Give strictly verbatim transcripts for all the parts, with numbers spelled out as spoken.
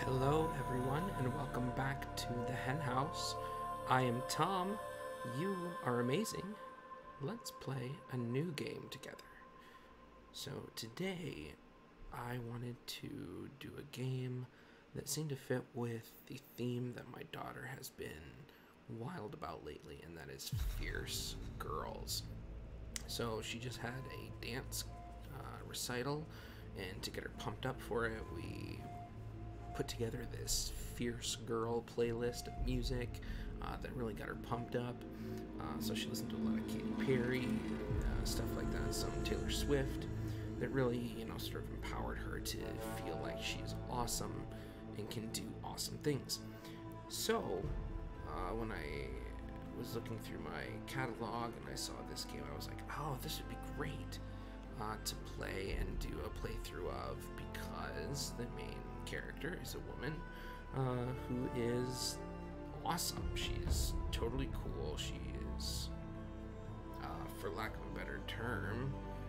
Hello, everyone, and welcome back to the Hen House. I am Tom. You are amazing. Let's play a new game together. So today, I wanted to do a game that seemed to fit with the theme that my daughter has been wild about lately, and that is fierce girls. So she just had a dance uh, recital, and to get her pumped up for it, we put together this fierce girl playlist of music uh, that really got her pumped up. Uh, so she listened to a lot of Katy Perry, uh, stuff like that, some Taylor Swift, that really, you know, sort of empowered her to feel like she's awesome and can do awesome things. So, uh, when I was looking through my catalog and I saw this game, I was like, oh, this would be great uh, to play and do a playthrough of, because the main character is a woman uh, who is awesome. She's totally cool. She is, uh, for lack of a better term,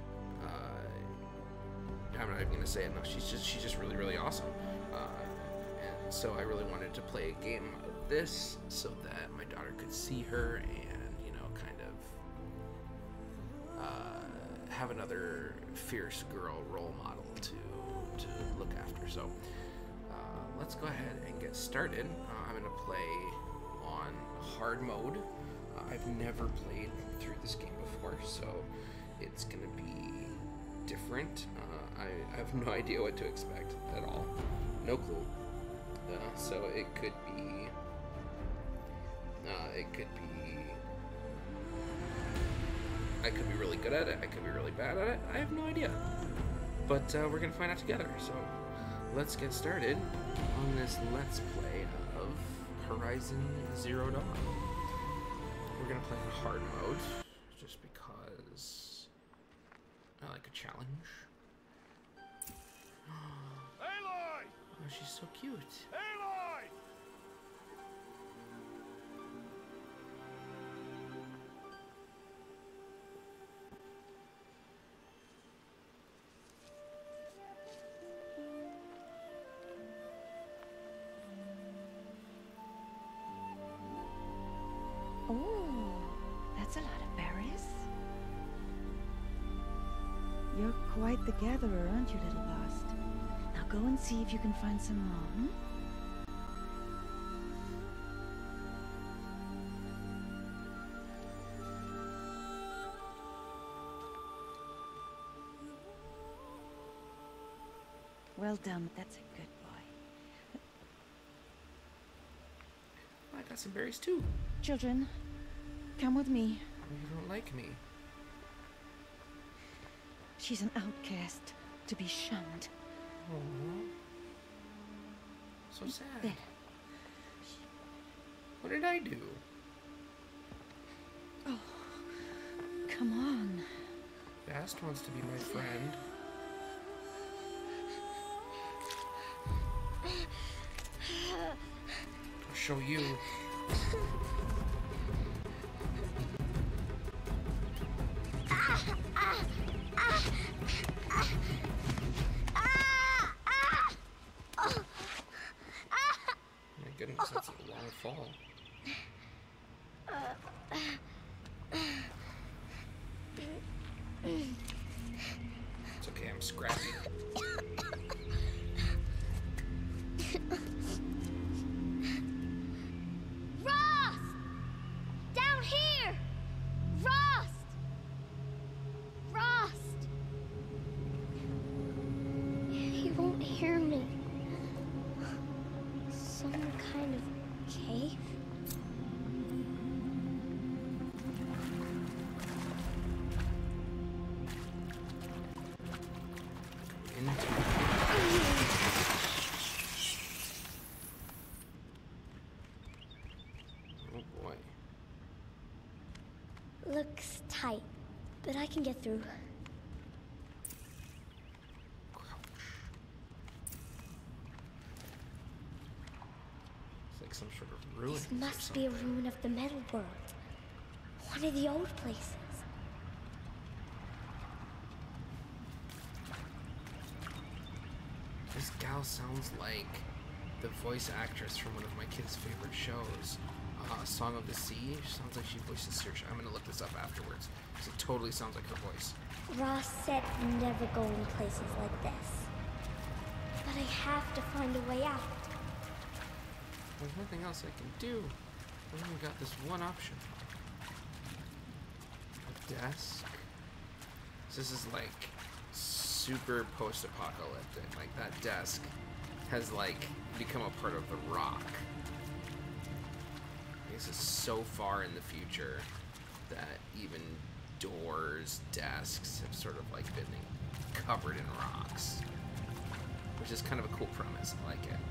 uh, I'm not even gonna say it. No, she's just she's just really really awesome. Uh, and so I really wanted to play a game of this so that my daughter could see her and, you know, kind of uh, have another fierce girl role model to to look after. So uh, let's go ahead and get started. Uh, I'm gonna play on hard mode. Uh, I've never played through this game before, so it's gonna be different. Uh, I, I have no idea what to expect at all. No clue. Uh, so it could be. Uh, it could be. I could be really good at it. I could be really bad at it. I have no idea. But uh, we're gonna find out together. So let's get started on this Let's Play of Horizon Zero Dawn. We're gonna play in hard mode, just because I like a challenge. Aloy! Oh, she's so cute. Aloy! Oh, that's a lot of berries. You're quite the gatherer, aren't you, little bast? Now go and see if you can find some more, hmm? Well done, that's a good boy. I got some berries too. Children, come with me. You don't like me. She's an outcast, to be shunned. Aww. So sad. There. What did I do? Oh, come on. Bast wants to be my friend. I'll show you. My goodness, that's a long fall. It's okay, I'm scrappy. Rost! Down here! Rost! Rost! He won't hear me. Some kind of cave? Into Oh boy. Looks tight, but I can get through. It's like some sort of ruin. This must be a ruin of the metal world. One of the old places. This gal sounds like the voice actress from one of my kids' favorite shows, uh, Song of the Sea. She sounds like she voices Saoirse. I'm gonna look this up afterwards because it totally sounds like her voice. Ross said never go in places like this. But I have to find a way out. There's nothing else I can do. I've only got this one option. A desk. So this is like super post-apocalyptic. Like that desk has like become a part of the rock. This is so far in the future that even doors, desks have sort of like been covered in rocks, which is kind of a cool premise. I like it.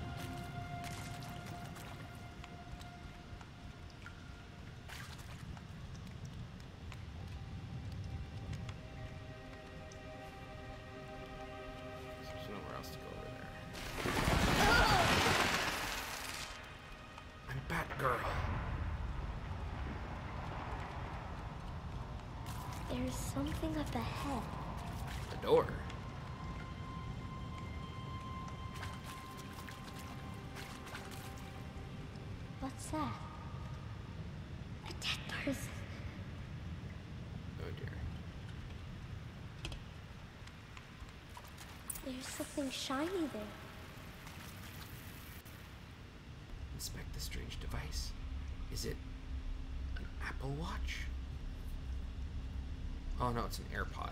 There's nowhere else to go over there. I'm Batgirl. There's something up ahead. The door. What's that? A dead person. Oh dear. There's something shiny there. Inspect the strange device. Is it an Apple Watch? Oh no, it's an AirPod.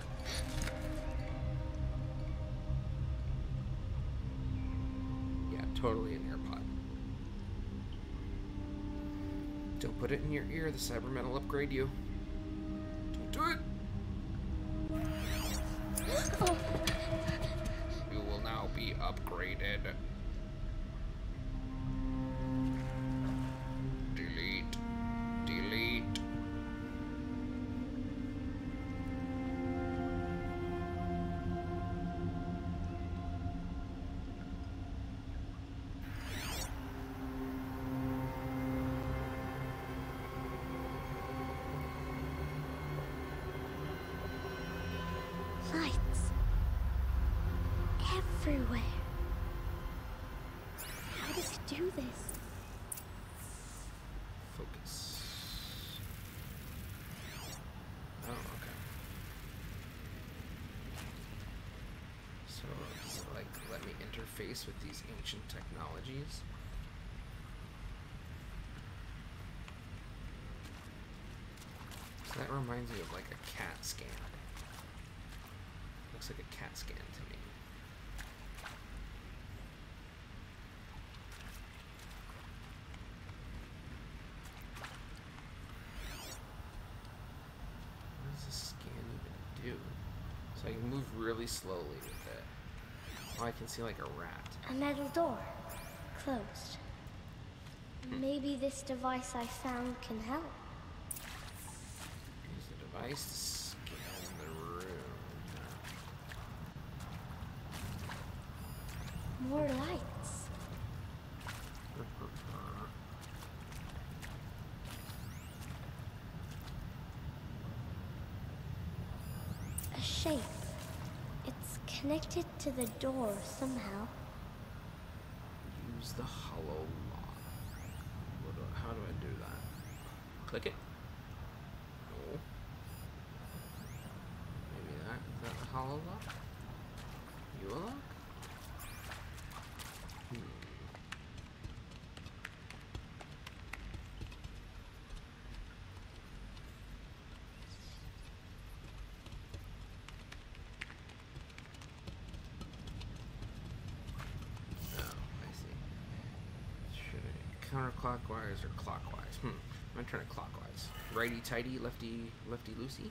Yeah, totally an AirPod. Don't put it in your ear, the Cybermen will upgrade you. Don't do it! Oh. You will now be upgraded. Delete. Delete. Lights. Everywhere. How does it do this? Focus. Oh, okay. So, does it, like, let me interface with these ancient technologies? So that reminds me of, like, a CAT scan. Looks like a CAT scan to me. What does this scan even do? So I can move really slowly with it. Oh, I can see like a rat. A metal door. Closed. Maybe this device I found can help. Use the device to scan the room. More lights. A shape. It's connected to the door somehow. Use the hollow lock. What do, how do I do that? Click it? No. Maybe that. Is that the hollow lock? You a lock? Hmm. Oh, I see. Should I counterclockwise or clockwise? Hmm. I'm gonna turn it clockwise. Righty tighty, lefty lefty loosey.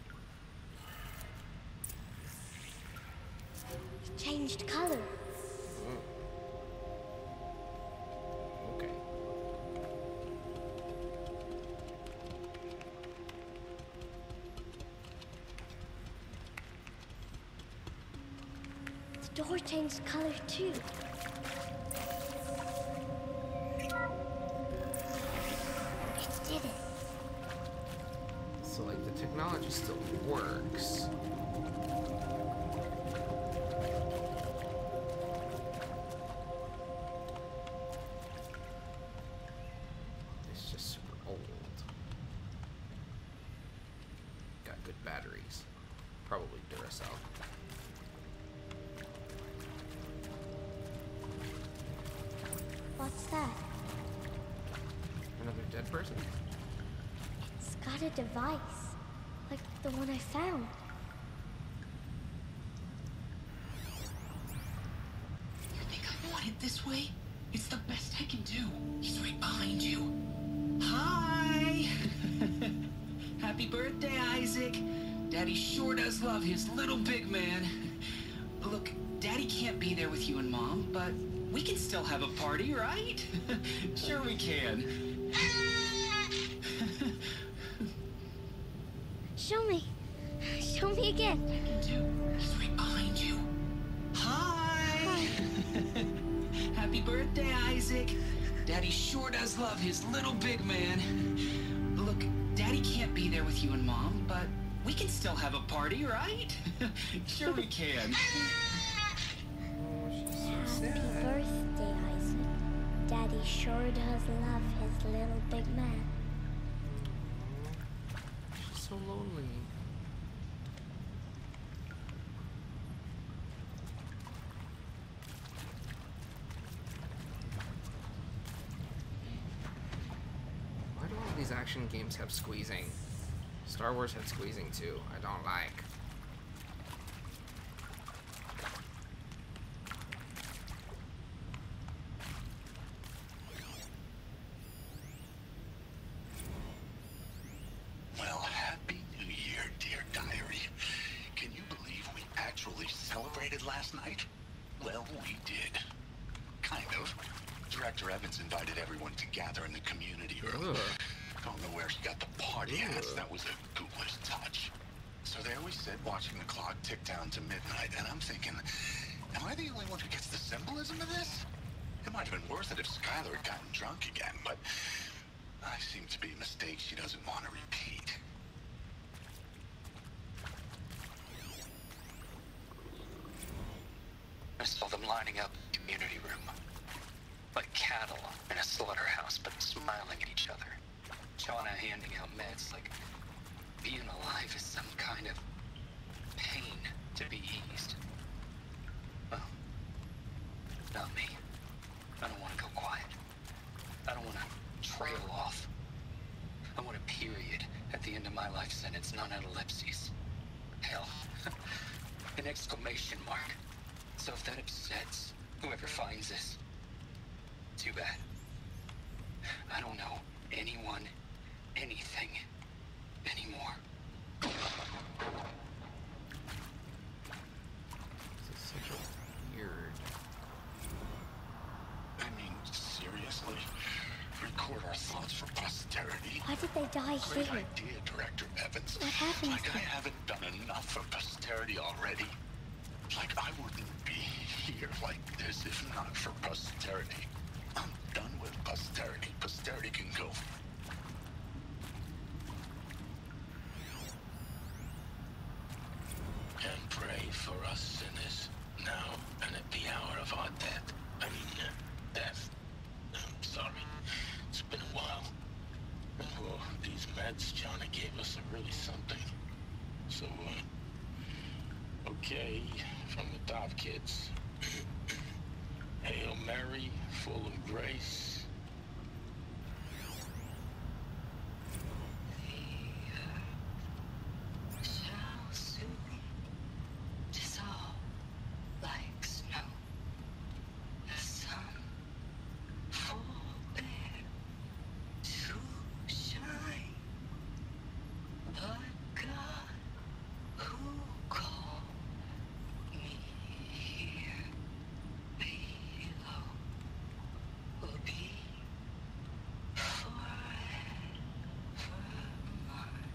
It changed color. Oh. Okay. The door changed color too. It did it. So like the technology still works. What's that? Another dead person? It's got a device, like the one I found. You think I want it this way? It's the best I can do. He's right behind you. Hi! Happy birthday, Isaac. Daddy sure does love his little big man. Look, Daddy can't be there with you and Mom, but we can still have a party, right? Sure we can. Show me. Show me again. I can do. He's right behind you. Hi! Hi. Happy birthday, Isaac. Daddy sure does love his little big man. Look, Daddy can't be there with you and Mom, but we can still have a party, right? Sure we can. Happy birthday, Isaac. Daddy sure does love his little big man. She's so lonely. Why do all these action games have squeezing? Star Wars had squeezing too. I don't like. Well, happy New Year, dear diary. Can you believe we actually celebrated last night? Well, we did. Kind of. Director Evans invited everyone to gather in the community room. Ugh. Don't know where she got the party hats. That was a ghoulish touch. So there we sit, watching the clock tick down to midnight, and I'm thinking, am I the only one who gets the symbolism of this? It might have been worth it if Skylar had gotten drunk again, but I seem to be a mistake she doesn't want to repeat. I saw them lining up in the community room. Like cattle in a slaughterhouse, but smiling at each other. Shauna handing out meds like being alive is some kind of pain to be eased. Well, not me. I don't want to go quiet. I don't want to trail off. I want a period at the end of my life sentence, not an ellipses. Hell, an exclamation mark. So if that upsets whoever finds this, too bad. I don't know anyone, anything, anymore. This is such a weird. I mean, seriously? Record our thoughts for posterity? Why did they die Great here? idea, Director Evans. What happened Like to I them? haven't done enough for posterity already. Like I wouldn't be here like this if not for posterity. I'm done with posterity. Posterity can go. And pray for us sinners, now and at the hour of our death. I mean, uh, death. I'm sorry. It's been a while. Oh, these meds Johnny gave us are really something. So, uh, okay, from the top, kids. Hail Mary, full of grace. Shall soon dissolve like snow. The sun forbid to shine. But God, who called me here below, will be forever mine.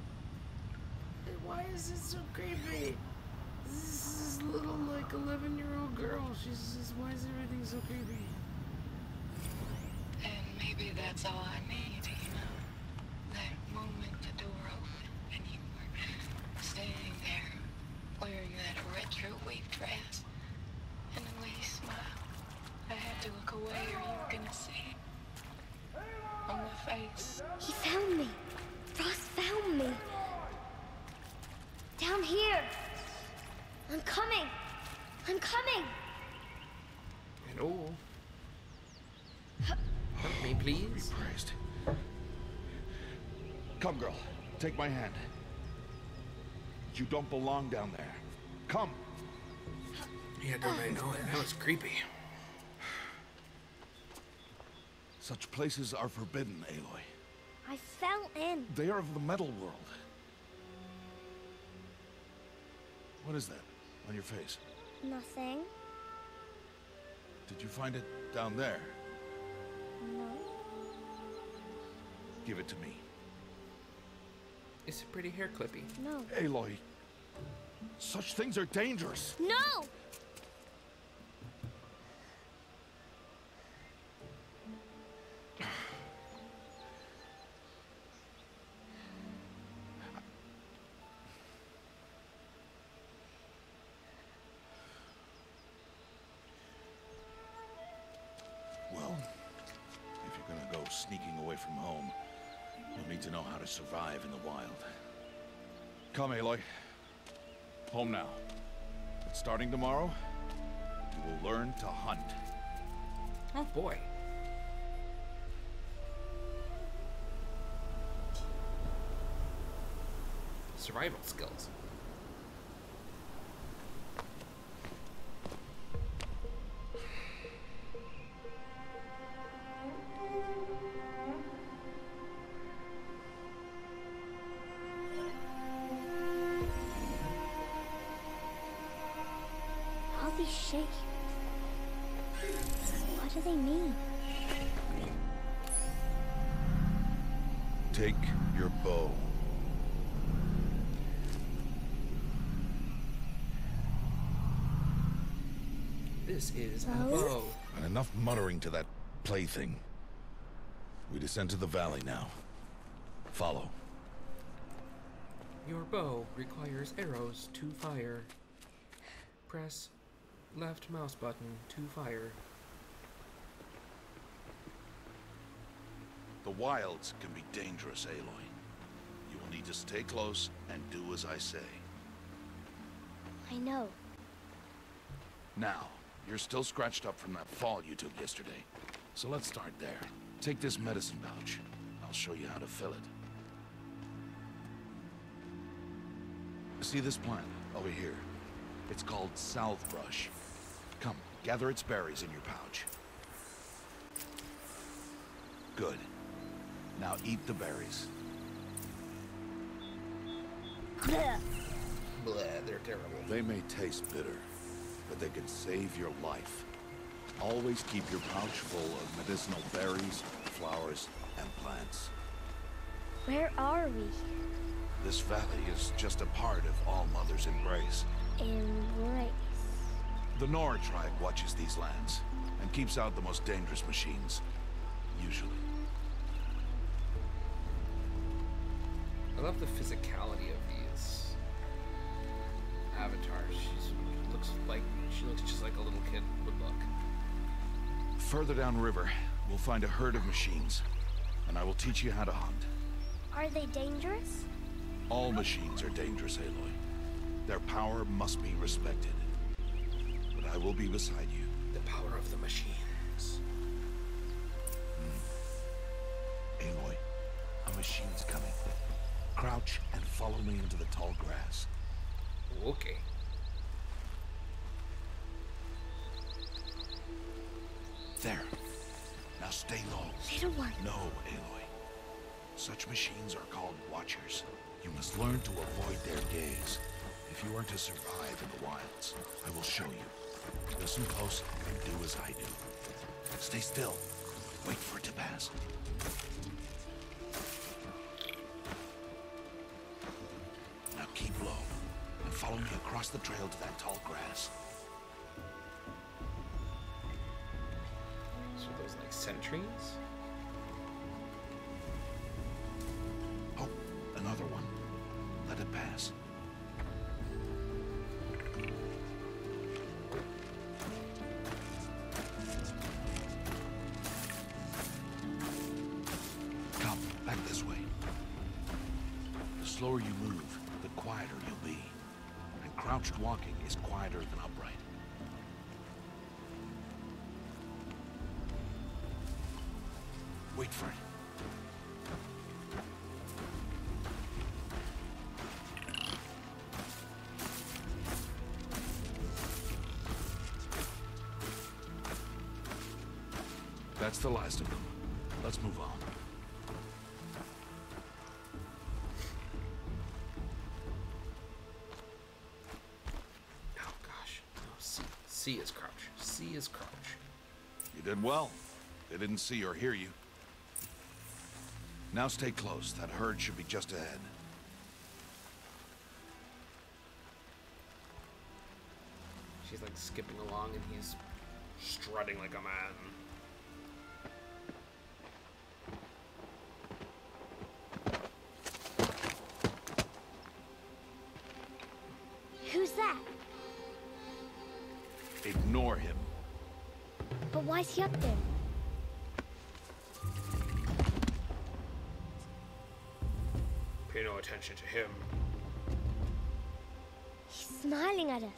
Why is it so creepy? This is this little like eleven year old girl. She's just, why is everything so creepy? And maybe that's all I need, you know? That moment the door opened and you were standing there wearing that retro wave dress. And the way you smiled, I had to look away or you were gonna see it on my face. He found me. Ross found me. Down here. I'm coming. I'm coming. And oh, Help me, please. Be praised. Come, girl. Take my hand. You don't belong down there. Come. Yeah, don't I know it? That was creepy. Such places are forbidden, Aloy. I fell in. They are of the metal world. What is that on your face? Nothing. Did you find it down there? No. Give it to me. It's a pretty hair clippy. No. Aloy, such things are dangerous. No! Well, if you're gonna go sneaking away from home, you'll need to know how to survive in the wild. Come, Aloy. Home now. But starting tomorrow, you will learn to hunt. Oh boy. Survival skills. All these shapes. What do they mean? Take your bow. This is a Bow? bow. And enough muttering to that plaything. We descend to the valley now. Follow. Your bow requires arrows to fire. Press left mouse button to fire. The wilds can be dangerous, Aloy. You will need to stay close and do as I say. I know. Now, you're still scratched up from that fall you took yesterday. So let's start there. Take this medicine pouch. I'll show you how to fill it. See this plant over here? It's called salve brush. Come, gather its berries in your pouch. Good. Now eat the berries. Blah, they're terrible. They may taste bitter, but they can save your life. Always keep your pouch full of medicinal berries, flowers, and plants. Where are we? This valley is just a part of All Mother's embrace. Embrace. The Nora tribe watches these lands and keeps out the most dangerous machines, usually. I love the physicality of these avatars. She looks like she looks just like a little kid would look. Further downriver, we'll find a herd of machines, and I will teach you how to hunt. Are they dangerous? All machines are dangerous, Aloy. Their power must be respected. But I will be beside you. The power of the machines. Aloy, a machine's coming. Crouch and follow me into the tall grass. Okay. There. Now stay low. Little one. No, Aloy. Such machines are called Watchers. You must learn to avoid their gaze. If you are to survive in the wilds, I will show you. Listen close and do as I do. Stay still. Wait for it to pass. Now keep low and follow me across the trail to that tall grass. So those like sentries? Oh, another one. Let it pass. Come, back this way. The slower you move, the quieter you'll be. And crouched walking is quieter than upright. Wait for it. That's the last of them. Let's move on. Oh gosh. No, C. C is crouch. C is crouch. You did well. They didn't see or hear you. Now stay close. That herd should be just ahead. She's like skipping along and he's strutting like a man. Who's that? Ignore him. But why's he up there? Pay no attention to him. He's smiling at us.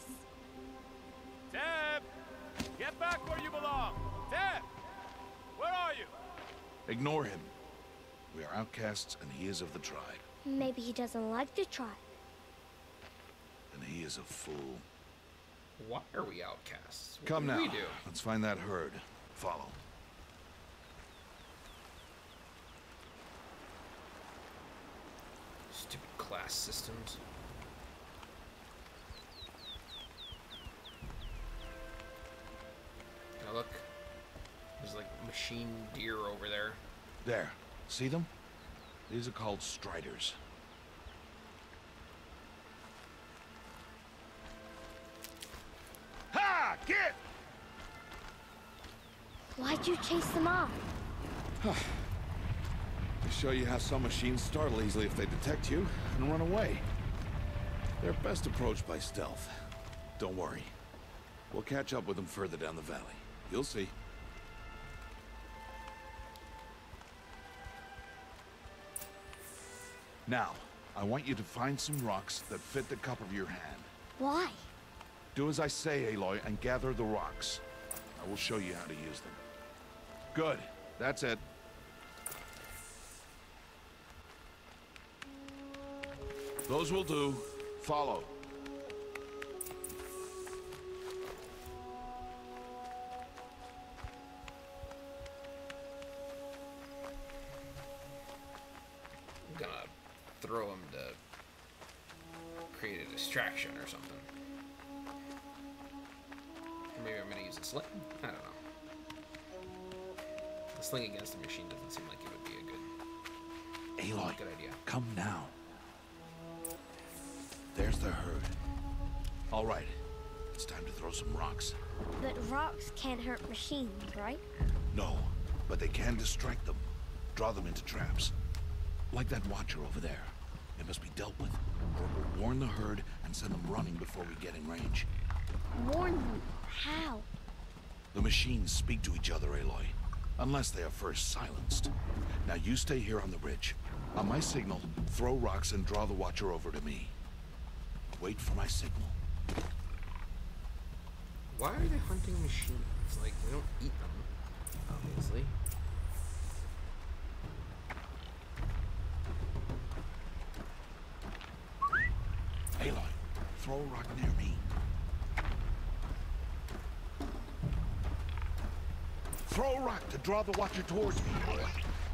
Deb! Get back where you belong! Deb! Where are you? Ignore him. We are outcasts, and he is of the tribe. Maybe he doesn't like the tribe. And he is a fool. Why are we outcasts? What Come did now. we do? Let's find that herd. Follow. Stupid class systems. Now look. There's like machine deer over there. There. See them? These are called striders. Ha! Get! Why'd you chase them off? To show you how some machines startle easily if they detect you and run away. They're best approached by stealth. Don't worry. We'll catch up with them further down the valley. You'll see. Now, I want you to find some rocks that fit the cup of your hand. Why? Do as I say, Aloy, and gather the rocks. I will show you how to use them. Good. That's it. Those will do. Follow. I'm gonna throw him to create a distraction or something. Or maybe I'm gonna use a sling. I don't know. A sling against a machine doesn't seem like it would be a good, Aloy, good idea. come now. There's the herd. All right. It's time to throw some rocks. But rocks can't hurt machines, right? No, but they can distract them. Draw them into traps. Like that watcher over there. It must be dealt with, or it will warn the herd and send them running before we get in range. Warn them. How? The machines speak to each other, Aloy. Unless they are first silenced. Now you stay here on the ridge. On my signal, throw rocks and draw the watcher over to me. Wait for my signal. Why are they hunting machines? Like, we don't eat them, obviously. Aloy, throw a rock near me. Throw a rock to draw the watcher towards me, Aloy.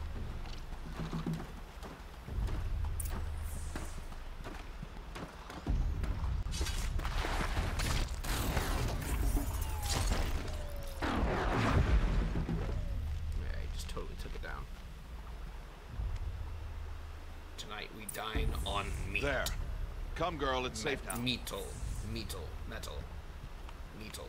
Yeah, he just totally took it down. Tonight we dine on meat. There. Come, girl, it's safe now. Meatle. Meatle. Metal. Meatle.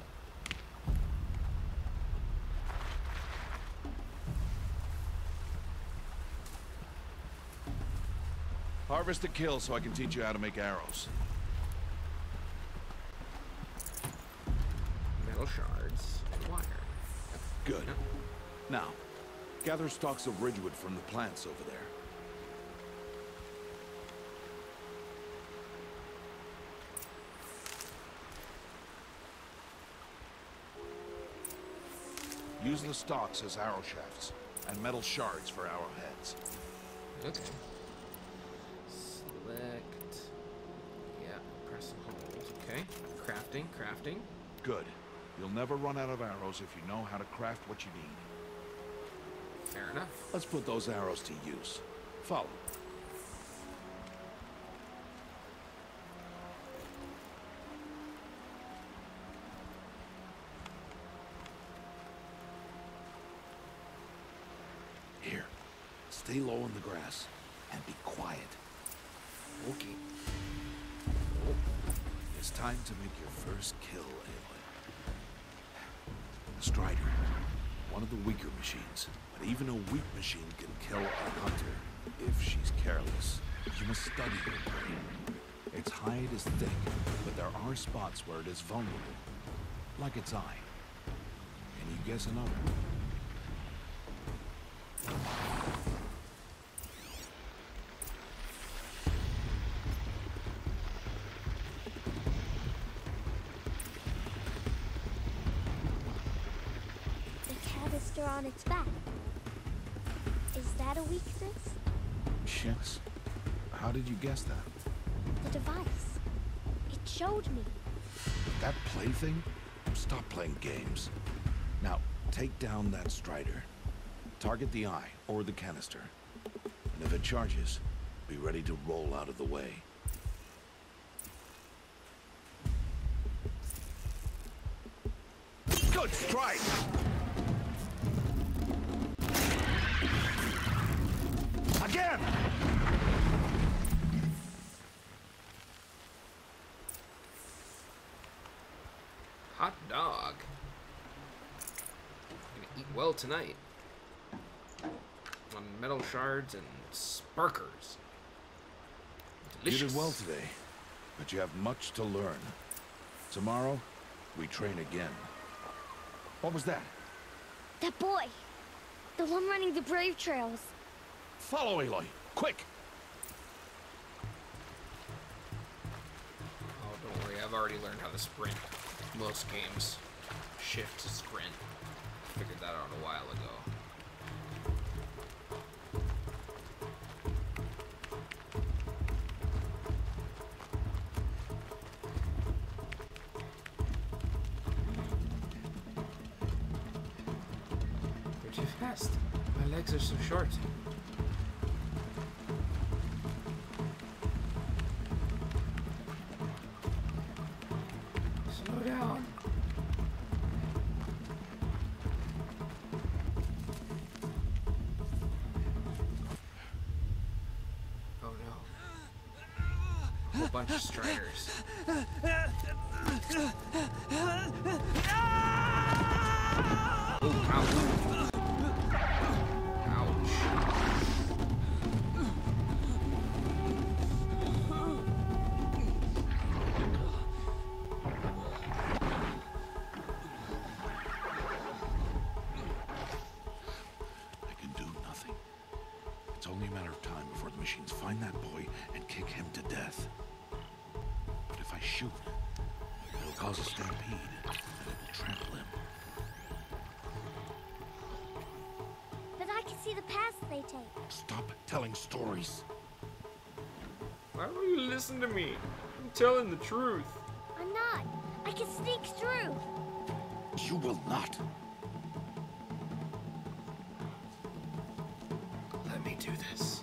Harvest a kill so I can teach you how to make arrows. Metal shards and wire. Good. Now, gather stalks of ridgewood from the plants over there. Use the stalks as arrow shafts. and metal shards for arrowheads. Okay. Select. Yeah, press and hold. Okay. Crafting, crafting. Good. You'll never run out of arrows if you know how to craft what you need. Fair enough. Let's put those arrows to use. Follow. Here. Stay low in the grass and be quiet. Okay. It's time to make your first kill, Aloy. The Strider. One of the weaker machines. But even a weak machine can kill a hunter if she's careless. You must study her brain. Its hide is thick, but there are spots where it is vulnerable. Like its eye. Can you guess another? On its back. Is that a weakness? Yes. How did you guess that? The device. It showed me. That plaything? Stop playing games. Now, take down that Strider. Target the eye or the canister. And if it charges, be ready to roll out of the way. Good strike! Again! Hot dog. Gonna eat well tonight. On metal shards and sparkers. Delicious. You did well today, but you have much to learn. Tomorrow, we train again. What was that? That boy! The one running the brave trails. Follow Aloy, quick! Oh, don't worry, I've already learned how to sprint. Most games shift to sprint. Figured that out a while ago. You're too fast. My legs are so short. Slow down. Oh no. Whole bunch of striders. Ooh, ouch. Ouch. I can do nothing. It's only a matter of time before the machines find that boy and kick him to death. But if I shoot, it'll cause a stampede, and it will trample him. But I can see the paths they take. Stop telling stories. Why don't you listen to me? I'm telling the truth. I'm not. I can sneak through. You will not. Let me do this.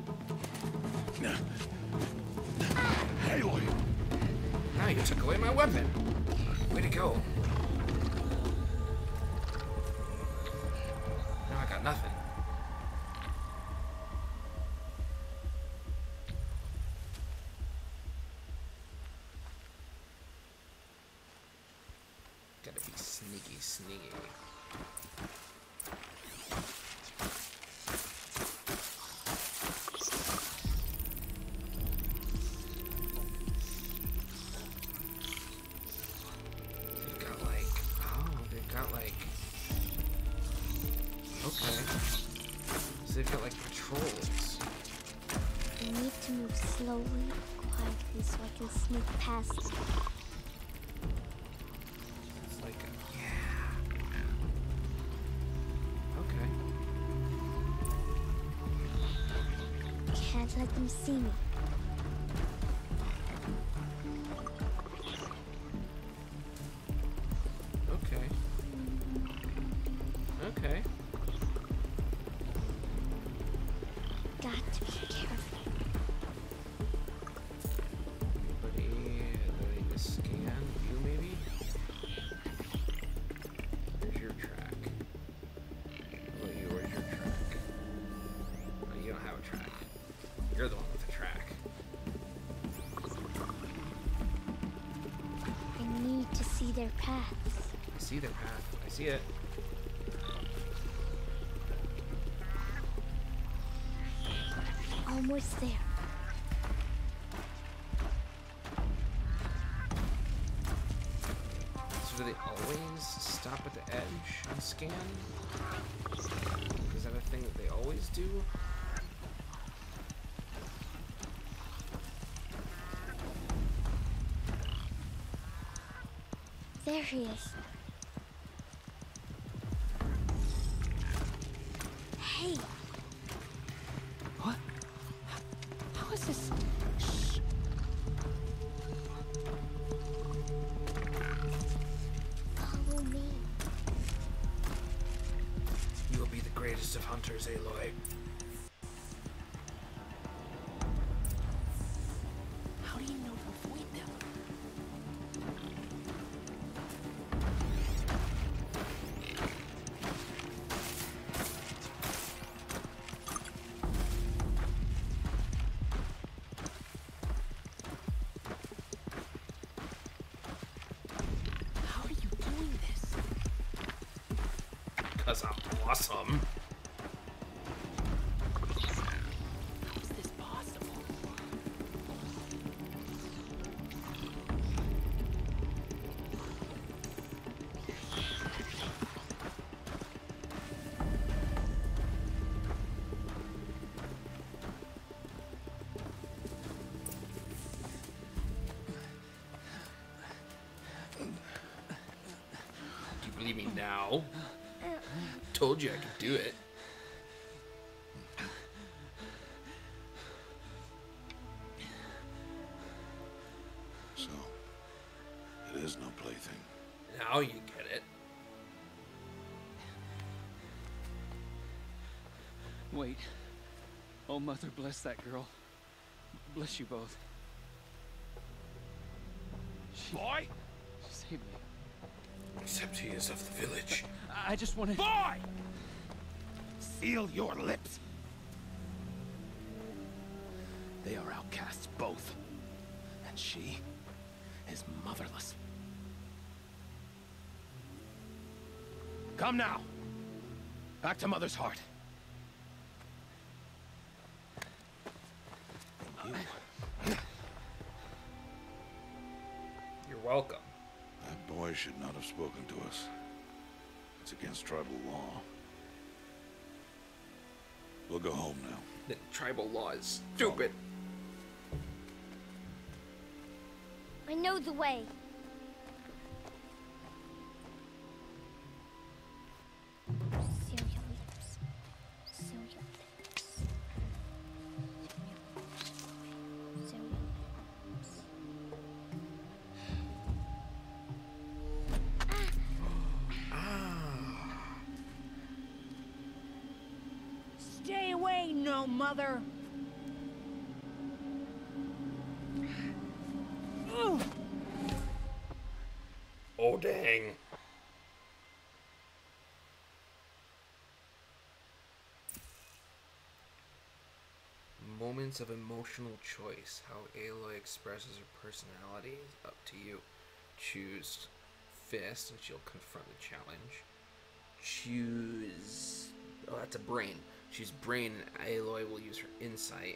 Aloy! Now you took away my weapon. Way to go. Now I got nothing. Gotta be sneaky, sneaky. They've got like, oh, they've got like, okay. So they've got like patrols. I need to move slowly, quietly, so I can sneak past them. It's like a, yeah. Okay. can't let them see me. Okay. Okay. Got to be careful. Anybody ready to scan? You maybe? Where's your track? How about you? Where's your track? Oh, you don't have a track. You're the one with the track. I need to see their paths. I see their path. I see it. Almost there. So do they always stop at the edge and scan? Is that a thing that they always do? There he is. Hey, What? How is this? follow me. You will be the greatest of hunters, Aloy. How do you know to avoid them? How are you doing this? Because I'm awesome. How is this possible? Do you believe me now? Told you I could do it. So, it is no plaything. Now you get it. Wait. Oh, Mother, bless that girl. Bless you both. She, Boy! she saved me. Except he is of the village. I I just wanted. Boy! Seal your lips. They are outcasts, both. And she is motherless. Come now. Back to Mother's heart. And you. You're welcome. That boy should not have spoken to us. It's against tribal law. We'll go home now. The tribal law is stupid. I know the way. Seal your lips. Seal your lips. Seal your lips. Stay away, no mother. Oh, dang. Moments of emotional choice. How Aloy expresses her personality is up to you. Choose fist and she'll confront the challenge. Choose... Oh, that's a brain. Choose brain and Aloy will use her insight.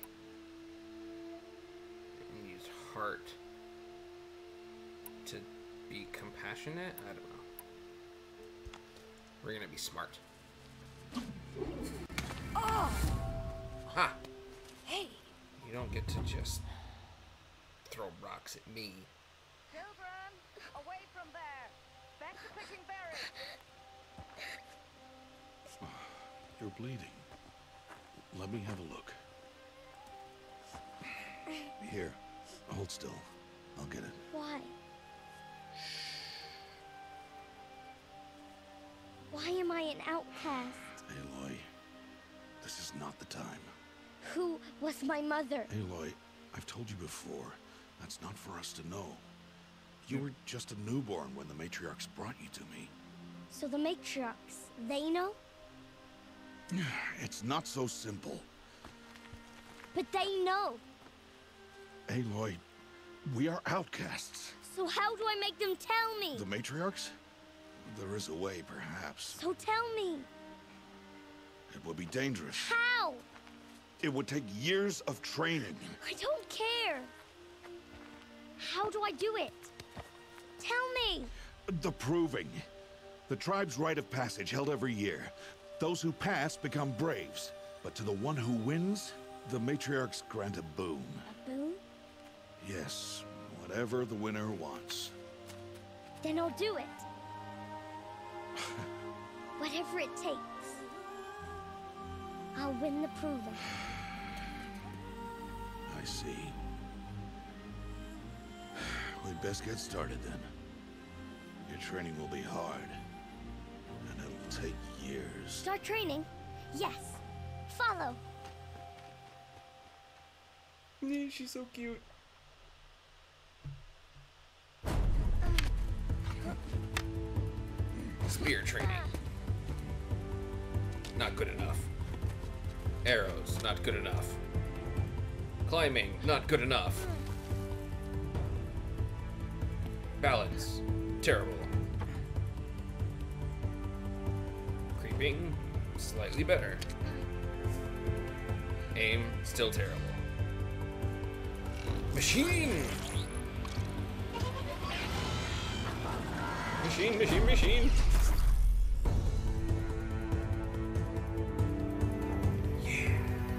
And use heart to be compassionate? I don't know. We're gonna be smart. Oh! Ha! Hey! You don't get to just throw rocks at me. Children, away from there. Back to picking berries. You're bleeding. Let me have a look. Here, hold still. I'll get it. Why? Why am I an outcast? Aloy, this is not the time. Who was my mother? Aloy, I've told you before, that's not for us to know. You were just a newborn when the matriarchs brought you to me. So the matriarchs, they know? It's not so simple. But they know. Aloy, we are outcasts. So how do I make them tell me? The matriarchs? There is a way, perhaps. So tell me. It would be dangerous. How? It would take years of training. I don't care. How do I do it? Tell me. The proving. The tribe's rite of passage held every year. Those who pass become braves. But to the one who wins, the matriarchs grant a boon. A boon? Yes, whatever the winner wants. Then I'll do it. Whatever it takes. I'll win the proving. I see. We'd best get started then. Your training will be hard. And it'll take years. Start training? Yes. Follow. Yeah, she's so cute. Spear training. Not good enough. Arrows, not good enough. Climbing, not good enough. Balance, terrible. Creeping, slightly better. Aim, still terrible. Machine! Machine, machine, machine! Yeah.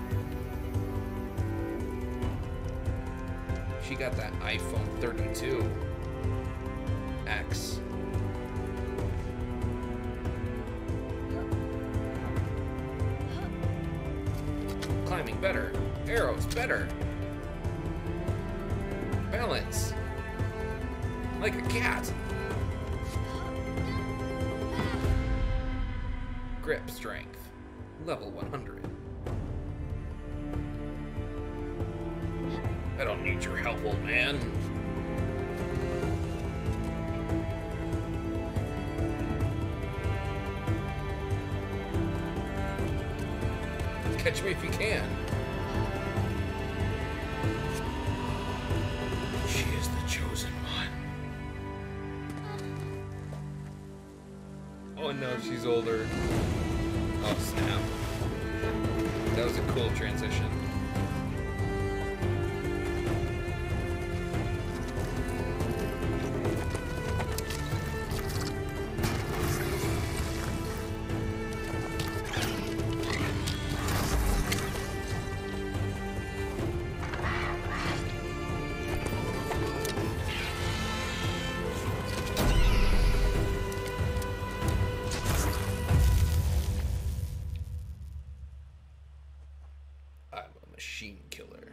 She got that iPhone thirty-two X. Climbing better. Arrows better. Balance. Like a cat. Grip strength. Level one hundred. I don't need your help, old man. Catch me if you can. She is the chosen one. Oh no, she's older. Oh snap. That was a cool transition. Machine killer.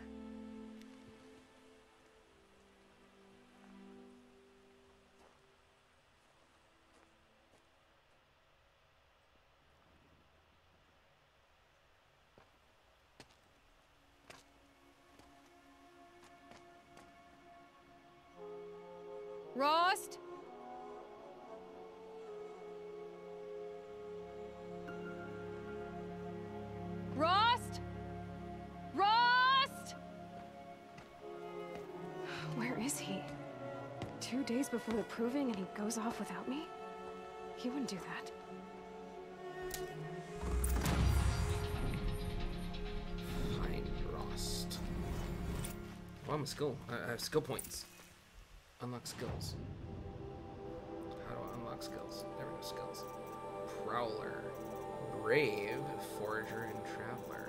Rost? Rost? Rost? Where is he? Two days before the proving and he goes off without me? He wouldn't do that. Find Rost. Oh, I'm a skill. I have skill points. Unlock skills. How do I unlock skills? There we go, skills. Prowler. Brave. Forager and Traveler.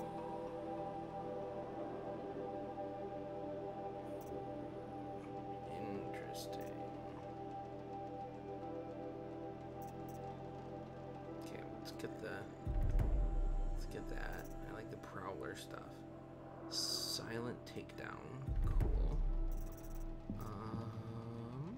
Interesting. Okay, let's get the... Let's get that. I like the Prowler stuff. silent takedown. Cool. Um.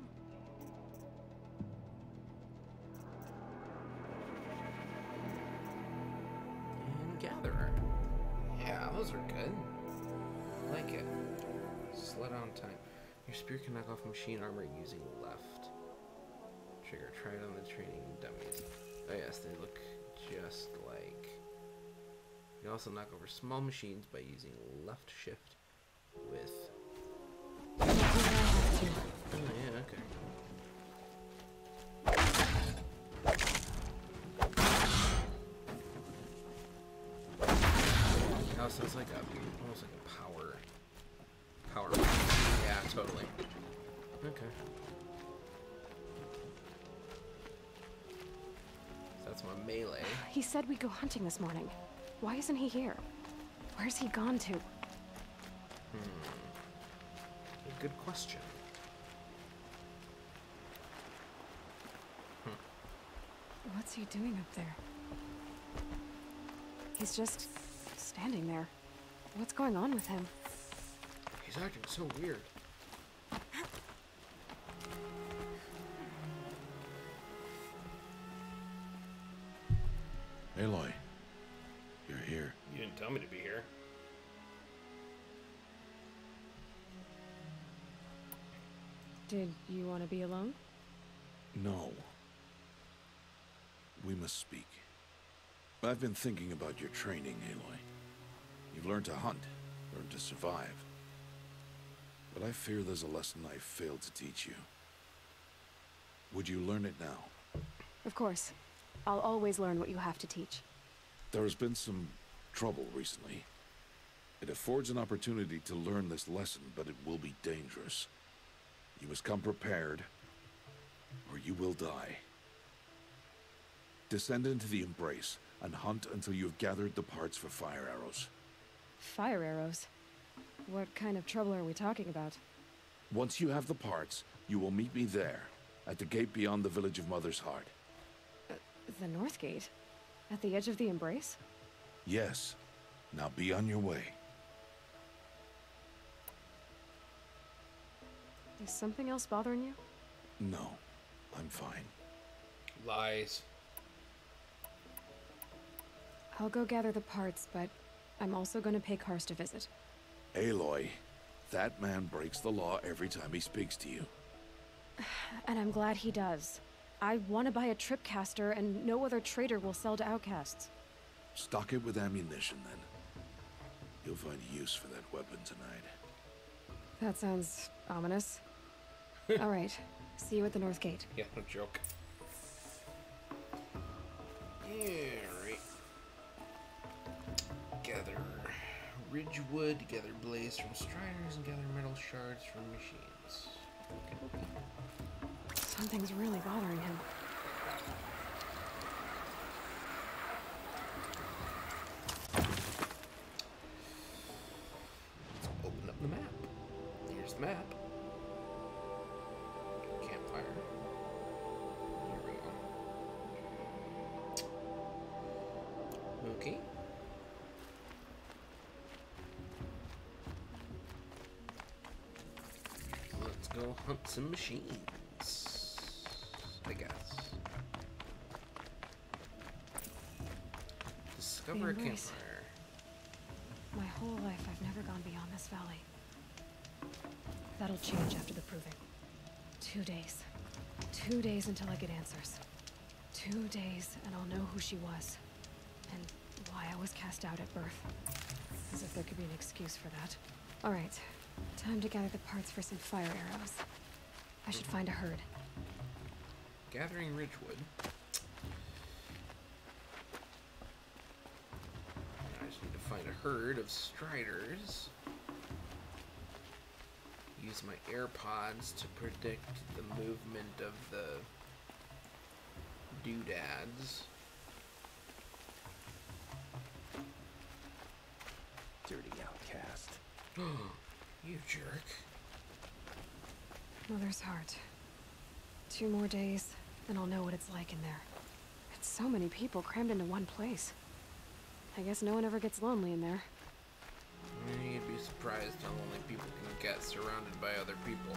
And gatherer. Yeah, those are good. Like it. Slow down time. Your spear can knock off machine armor using left. Trigger. Try it on the training dummies. Oh yes, they look just like. You can also knock over small machines by using left shift with. Oh yeah, okay. Oh, so it's like a almost like a power power. Yeah, totally. Okay. So that's my melee. He said we'd go hunting this morning. Why isn't he here? Where's he gone to? Hmm. A good question. Hmm. What's he doing up there? He's just standing there. What's going on with him? He's acting so weird. Aloy, you're here. You didn't tell me to be here. Did you want to be alone? No. We must speak. I've been thinking about your training, Aloy. You've learned to hunt, learned to survive. But I fear there's a lesson I failed to teach you. Would you learn it now? Of course. I'll always learn what you have to teach. There has been some trouble recently. It affords an opportunity to learn this lesson, but it will be dangerous. You must come prepared, or you will die. Descend into the Embrace and hunt until you have gathered the parts for fire arrows. Fire arrows? What kind of trouble are we talking about? Once you have the parts, you will meet me there, at the gate beyond the village of Mother's Heart. Uh, the North Gate? At the edge of the Embrace? Yes. Now be on your way. Is something else bothering you? No, I'm fine. Lies. I'll go gather the parts, but I'm also going to pay Karst a visit. Aloy, that man breaks the law every time he speaks to you. And I'm glad he does. I want to buy a tripcaster, and no other trader will sell to outcasts. Stock it with ammunition, then. You'll find use for that weapon tonight. That sounds ominous. All right. See you at the North Gate. Yeah, no joke. Yeah, right. Gather ridgewood, gather blaze from striders, and gather metal shards from machines. Okay, okay. Something's really bothering him. Let's open up the map. Here's the map. Campfire. Here we go. Okay. Let's go hunt some machines, I guess. Discover a Embrace. campfire. My whole life, I've never gone beyond this valley. That'll change after the proving. Two days. Two days until I get answers. Two days, and I'll know who she was. And why I was cast out at birth. As if there could be an excuse for that. Alright. Time to gather the parts for some fire arrows. I should find a herd. Gathering ridgewood. I just need to find a herd of striders. Use my AirPods to predict the movement of the doodads. Dirty outcast. You jerk. Mother's Heart. Two more days, and I'll know what it's like in there. It's so many people crammed into one place. I guess no one ever gets lonely in there. And you'd be surprised how lonely people can get surrounded by other people.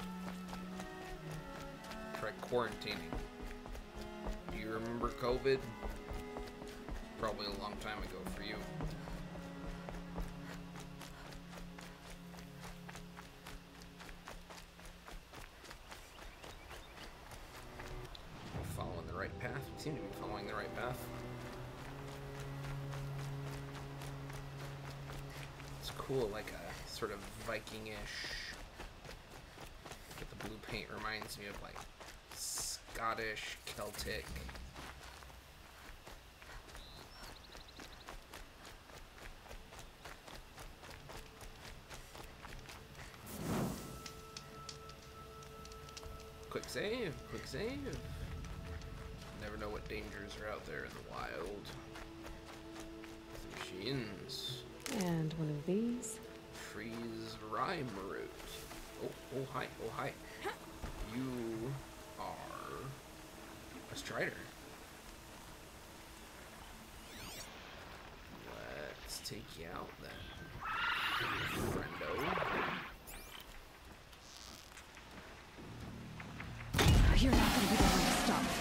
Try quarantining. Do you remember COVID? Probably a long time ago for you. We're following the right path. We seem to be following the right path. It's cool, like a sort of Viking-ish. But the blue paint reminds me of like Scottish, Celtic. Quick save, quick save. Never know what dangers are out there in the wild. Machines. And one of these. Freeze rhyme root. Oh, oh hi, oh hi. You are a strider. Let's take you out then, friendo. You're not gonna be the one to stop.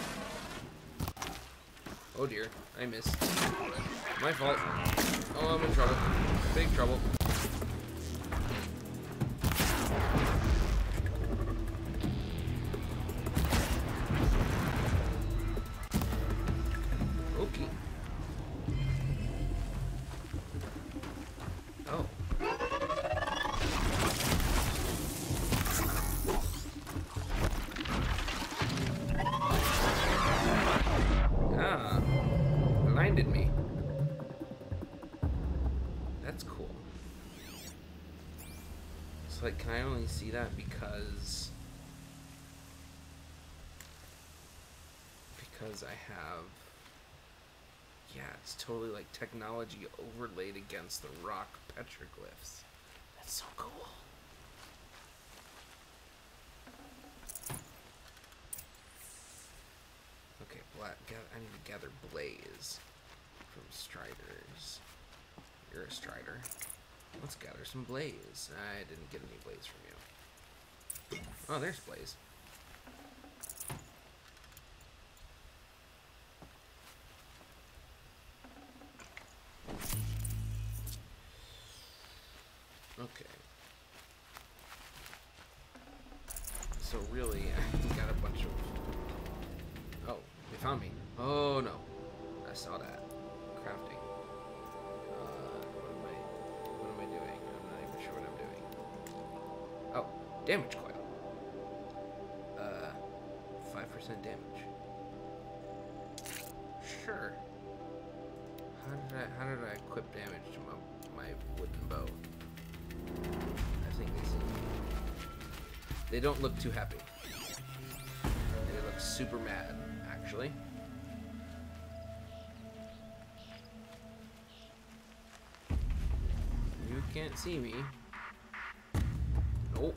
Oh dear, I missed. My fault. Oh, I'm in trouble. Big trouble. Okay. Oh. Ah. Blinded me. That's cool. It's like, can I only see that because... Because I have... Yeah, it's totally like technology overlaid against the rock petroglyphs. That's so cool. Okay, black. I need to gather blaze from striders. You're a strider. Let's gather some blaze. I didn't get any blaze from you. Oh, there's blaze. Okay. So really, I got a bunch of... Oh, they found me. Oh no. I saw that. Crafting. Uh, what am I... What am I doing? I'm not even sure what I'm doing. Oh, damage coil. Uh, five percent damage. Sure. How did I, how did I equip damage to my, my wooden bow? I think they seem... They don't look too happy. They look super mad, actually. You can't see me. Nope.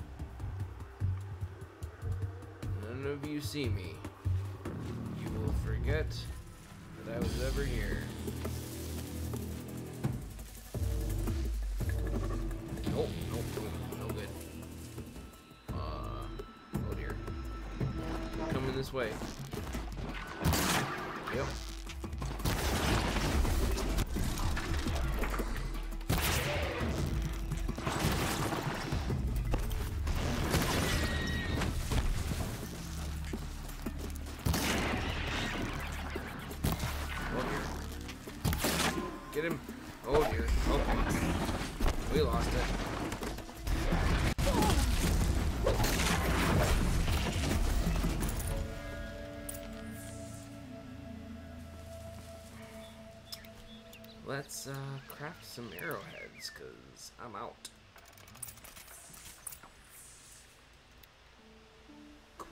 None of you see me. You will forget that I was ever here. Nope, nope, nope, no good. Uh, oh dear. Coming this way. Yep. Oh dear. Get him. Oh dear. Okay. We lost it. Let's uh, craft some arrowheads, because I'm out. Cool.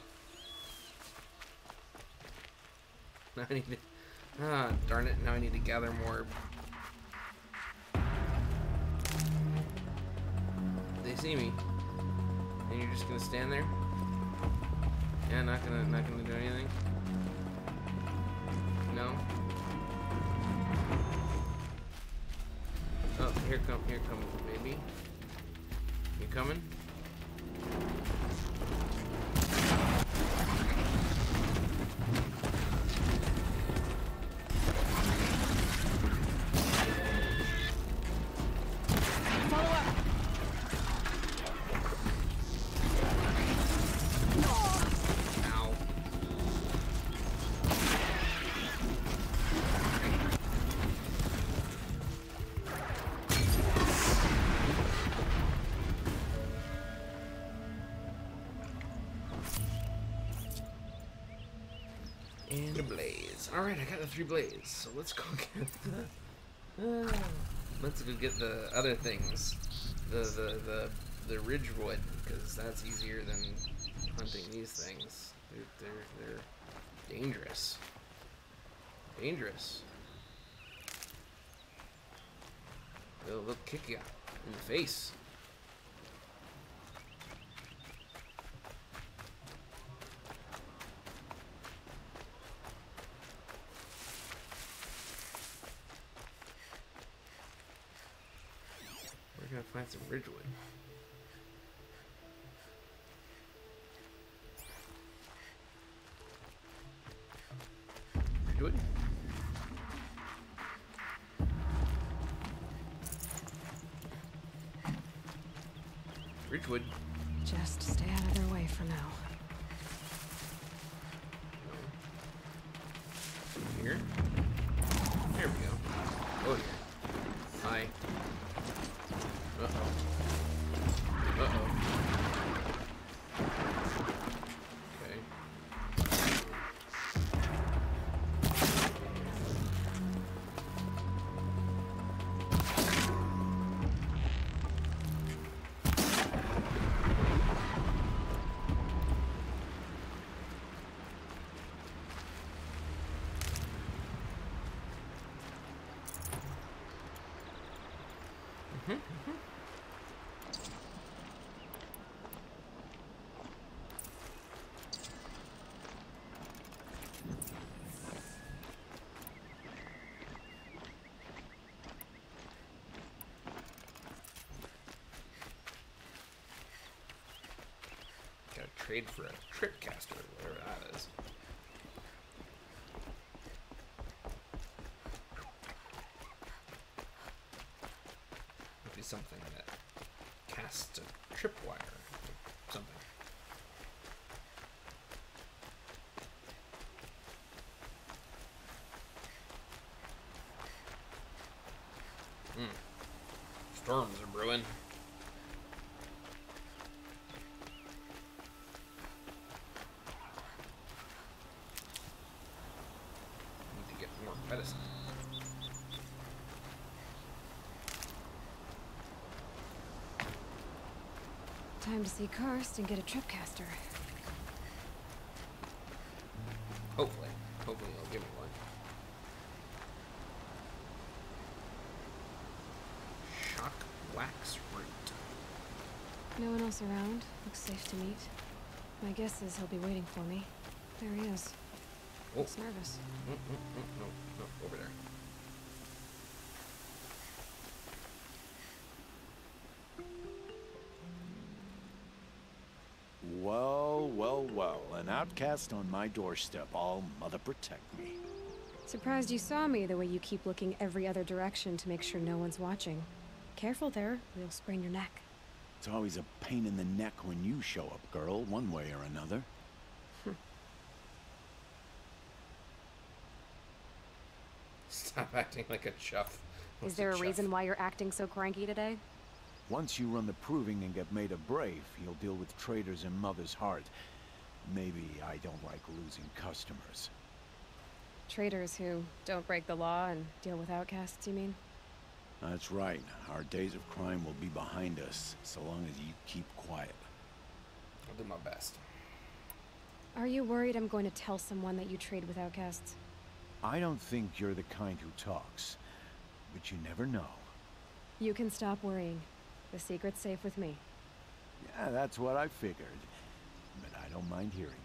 Now I need to... Ah, darn it. Now I need to gather more. They see me. And you're just gonna stand there? Yeah, not gonna, not gonna do anything? No? Oh, here come, here comes the baby. coming? And a blaze. Alright, I got the three blaze. So let's go get the... Uh, let's go get the other things. The, the, the, the ridgewood, because that's easier than hunting these things. They're, they're, they're dangerous. Dangerous. They'll, they'll kick you in the face. We're gonna find some ridgewood. Ridgewood? Ridgewood. Just stay out of their way for now. Here? There we go. Oh, here. Hi. Uh-oh. Uh-oh. Okay. Mm-hmm, mm-hmm. Gotta trade for a trip caster, whatever that is. Might be something that casts a tripwire or something. Hmm. Storms are brewing. Need to get more medicine. Time to see Karst and get a tripcaster. Hopefully. Hopefully he'll give me one. Shock wax root. No one else around. Looks safe to meet. My guess is he'll be waiting for me. There he is. Oh. Looks nervous. No, no, no, no, no, over there. Well, well, well. An outcast on my doorstep. All mother protect me. Surprised you saw me the way you keep looking every other direction to make sure no one's watching. Careful there, or you'll sprain your neck. It's always a pain in the neck when you show up, girl, one way or another. Stop acting like a chuff. Is there a reason why you're acting so cranky today? Once you run the proving and get made a brave, you'll deal with traitors in Mother's Heart. Maybe I don't like losing customers. Traitors who don't break the law and deal with outcasts, you mean? That's right. Our days of crime will be behind us, so long as you keep quiet. I'll do my best. Are you worried I'm going to tell someone that you trade with outcasts? I don't think you're the kind who talks, but you never know. You can stop worrying. The secret's safe with me. Yeah, that's what I figured, but I don't mind hearing it.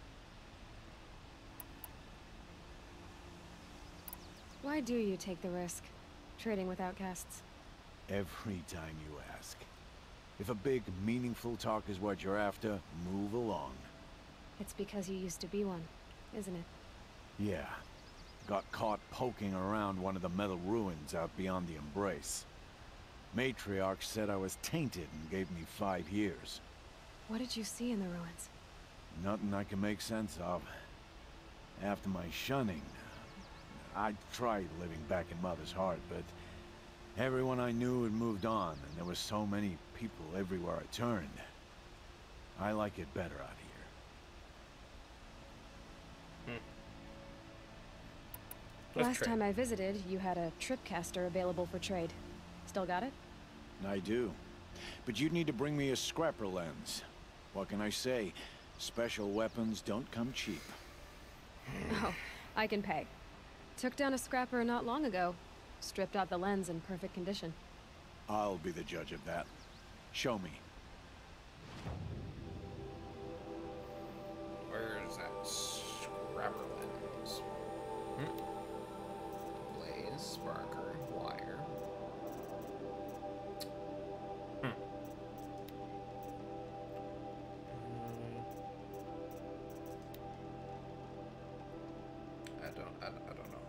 Why do you take the risk, trading with outcasts? Every time you ask. If a big, meaningful talk is what you're after, move along. It's because you used to be one, isn't it? Yeah. Got caught poking around one of the metal ruins out beyond the Embrace. Matriarch said I was tainted and gave me five years. What did you see in the ruins? Nothing I can make sense of. After my shunning, I tried living back in Mother's Heart, but everyone I knew had moved on, and there were so many people everywhere I turned. I like it better out here. Hmm. Last time I visited, you had a tripcaster available for trade. Still got it? I do. But you'd need to bring me a scrapper lens. What can I say? Special weapons don't come cheap. Oh, I can pay. Took down a scrapper not long ago. Stripped out the lens in perfect condition. I'll be the judge of that. Show me. Where's that scrapper lens? Hmm. Blaze, sparker, wire. Hmm. I don't, I, I don't know.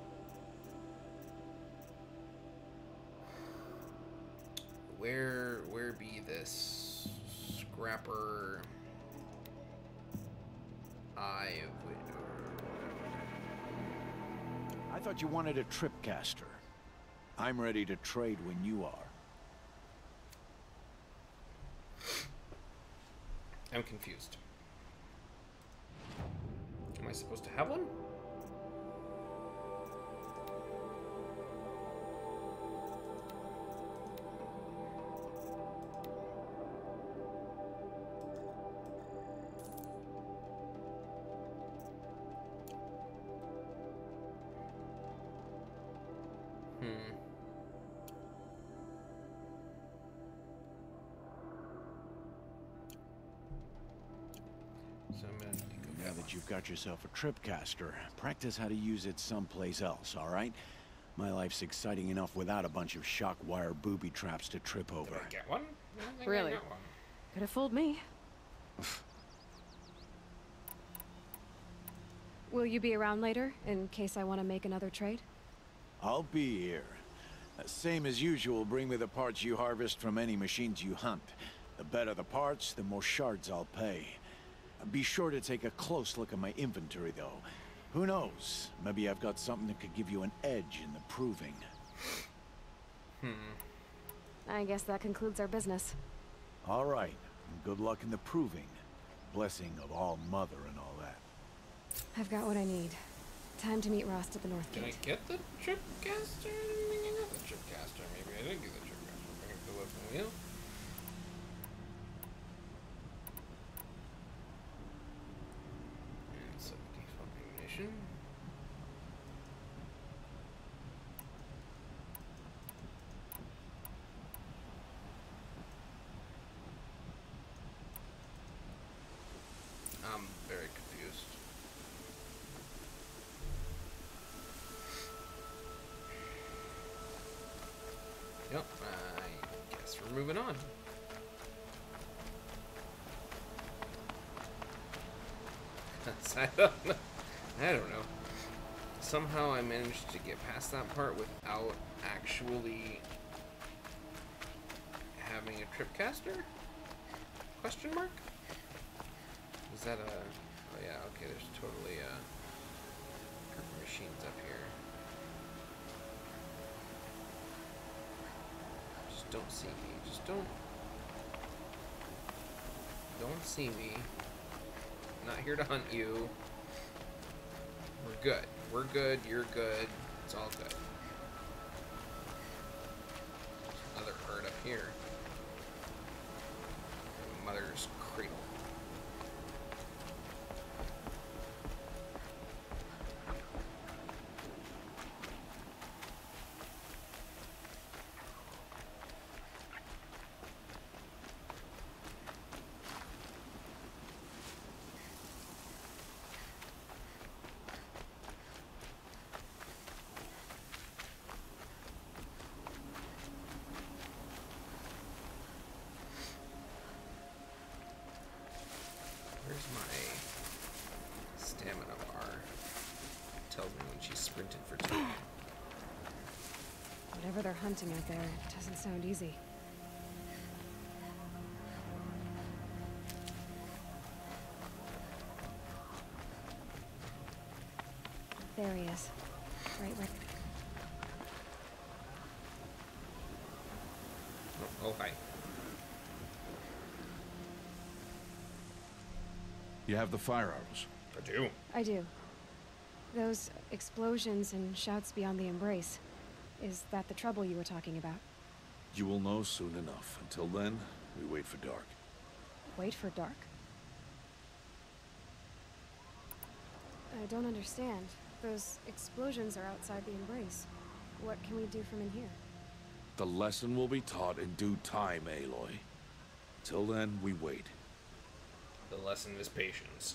Where, where be this scrapper? I would. I thought you wanted a tripcaster. I'm ready to trade when you are. I'm confused. Am I supposed to have one? Hmm. So I'm gonna need to go Now get that one. you've got yourself a tripcaster, practice how to use it someplace else, all right? My life's exciting enough without a bunch of shock wire booby traps to trip over. Did I get one? I don't think Really? I got one. Could have fooled me. Will you be around later, in case I want to make another trade? I'll be here. Uh, Same as usual, bring me the parts you harvest from any machines you hunt. The better the parts, the more shards I'll pay. Uh, Be sure to take a close look at my inventory, though. Who knows? Maybe I've got something that could give you an edge in the proving. Hmm. I guess that concludes our business. All right. And good luck in the proving. Blessing of All Mother and all that. I've got what I need. Time to meet Rost at the North Did I Gate. get the tripcaster? I don't think I got the tripcaster. Maybe I didn't get the tripcaster. Bring up the weapon wheel. And some default ammunition. I'm very confused. Yep, I guess we're moving on. That's, I don't know. I don't know. Somehow I managed to get past that part without actually having a tripcaster? Question mark? Is that a... Oh yeah, okay, there's totally uh, machines up here. Just don't see me. Just don't... Don't see me. I'm not here to hunt you. We're good. We're good. You're good. It's all good. There's another herd up here. Mother's cradle. when she sprinted for too long. Whatever they're hunting out there, it doesn't sound easy. There he is. Right where... Oh, oh, hi. You have the fire arrows? I do. I do. Those explosions and shouts beyond the embrace. Is that the trouble you were talking about? You will know soon enough. Until then, we wait for dark. Wait for dark? I don't understand. Those explosions are outside the embrace. What can we do from in here? The lesson will be taught in due time, Aloy. Till then, we wait. The lesson is patience.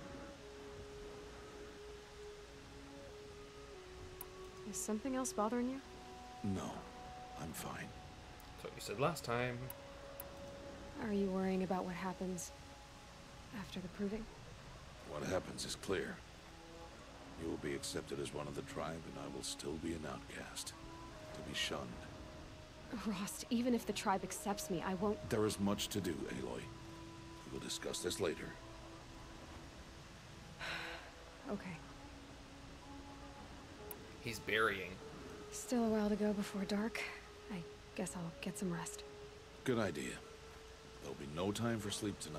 Is something else bothering you? No, I'm fine. That's what you said last time. Are you worrying about what happens after the proving? What happens is clear. You will be accepted as one of the tribe, and I will still be an outcast. To be shunned. Rost, even if the tribe accepts me, I won't... There is much to do, Aloy. We will discuss this later. Okay. He's burying. Still a while to go before dark. I guess I'll get some rest. Good idea. There'll be no time for sleep tonight.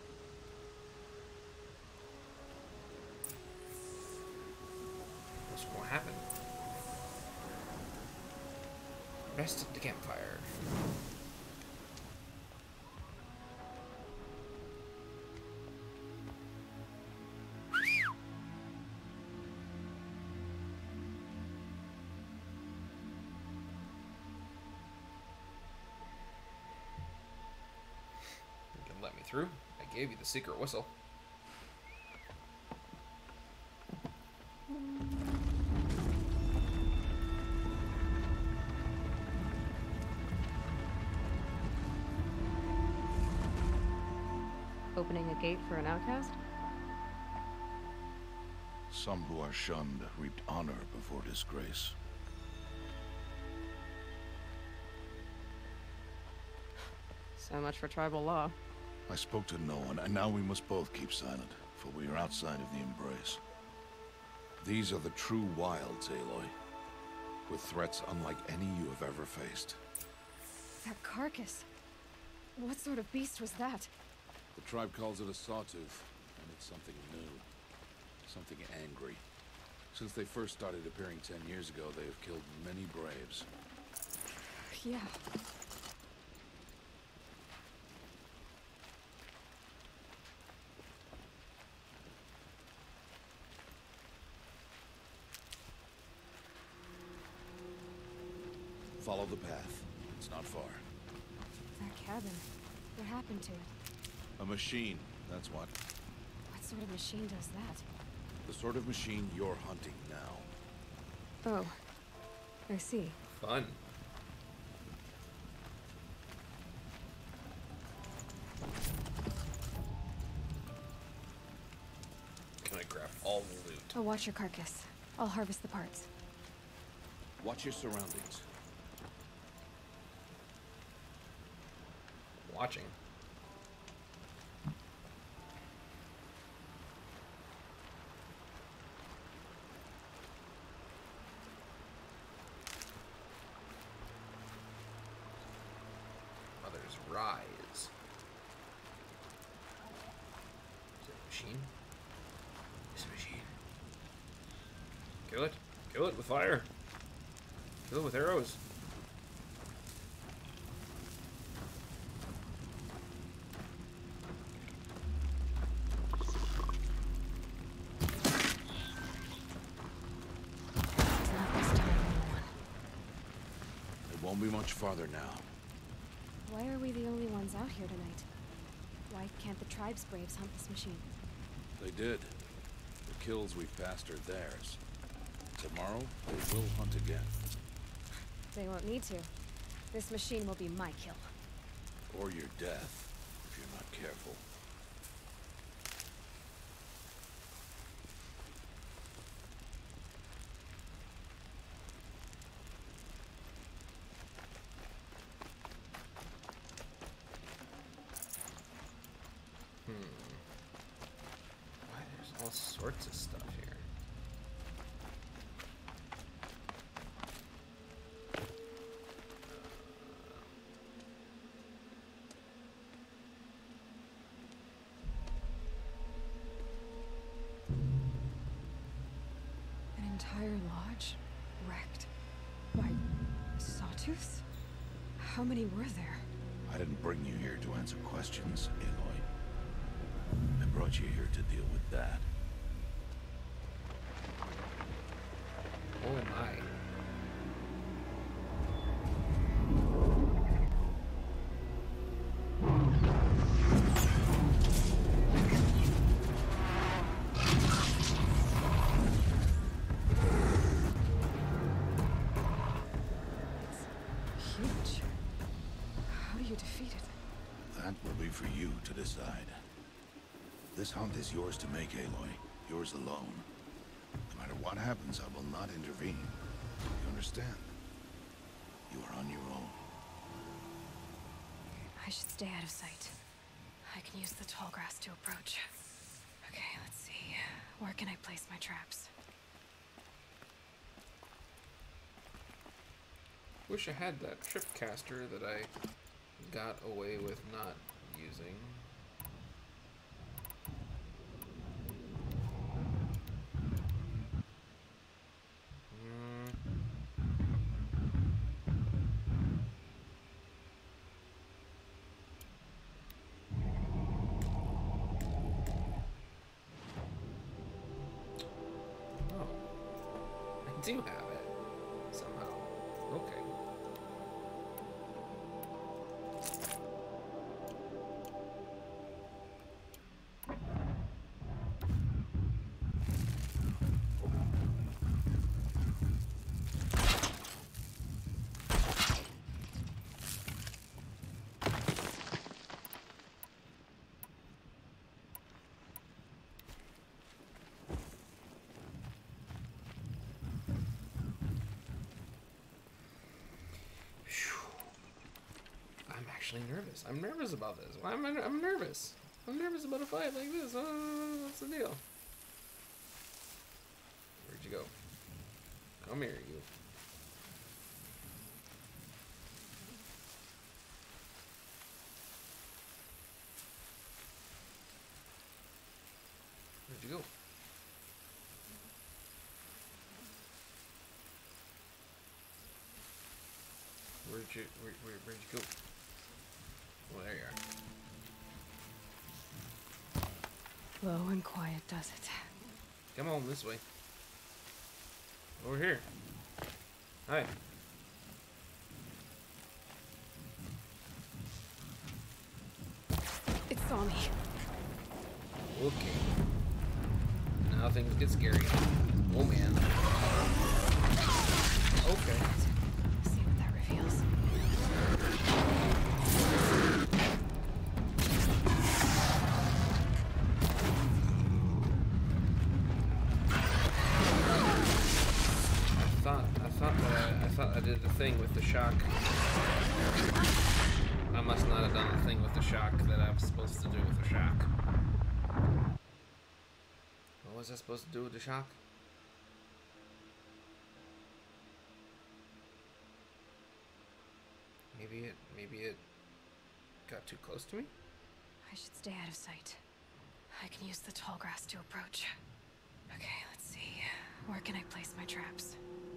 What's going to happen? Rest at the campfire. You can let me through. I gave you the secret whistle. Opening a gate for an outcast? Some who are shunned reaped honor before disgrace. So much for tribal law. I spoke to no one, and now we must both keep silent, for we are outside of the embrace. These are the true wilds, Aloy, with threats unlike any you have ever faced. That carcass. What sort of beast was that? The tribe calls it a sawtooth, and it's something new. Something angry. Since they first started appearing ten years ago, they have killed many braves. Yeah. Follow the path. It's not far. That cabin. What happened to it? A machine, that's what. What sort of machine does that? The sort of machine you're hunting now. Oh. I see. Fun. Can I grab all the loot? I'll watch your carcass. I'll harvest the parts. Watch your surroundings. Watching. Mother's rise. Is it a machine? It's a machine. Kill it. Kill it with fire. Kill it with arrows. Won't be much farther now. Why are we the only ones out here tonight? Why can't the tribe's braves hunt this machine? They did. The kills we've passed are theirs. Tomorrow, they will hunt again. They won't need to. This machine will be my kill. Or your death, if you're not careful. all sorts of stuff here. An entire lodge wrecked by sawtooths? How many were there? I didn't bring you here to answer questions, Aloy. I brought you here to deal with that. Oh my. Huge. How do you defeat it? That will be for you to decide. This hunt is yours to make, Aloy. Yours alone. No matter what happens, I will not intervene. You understand? You are on your own. I should stay out of sight. I can use the tall grass to approach. Okay, let's see. Where can I place my traps? Wish I had that trip caster that I got away with not using. I do have it somehow. Okay. Actually nervous. I'm nervous about this. Why am I? I'm nervous. I'm nervous about a fight like this. Uh, what's the deal? Where'd you go? Come here, you. Where'd you go? Where'd you? Where, where, where'd you go? Well, there you are. Low and quiet does it. Come on, this way. Over here. Hi. It saw me. Okay. Now things get scary. Oh man. Okay. See what that reveals. I did the thing with the shock. I must not have done the thing with the shock that I was supposed to do with the shock. What was I supposed to do with the shock? Maybe it, maybe it got too close to me? I should stay out of sight. I can use the tall grass to approach. Okay, let's see. Where can I place my traps?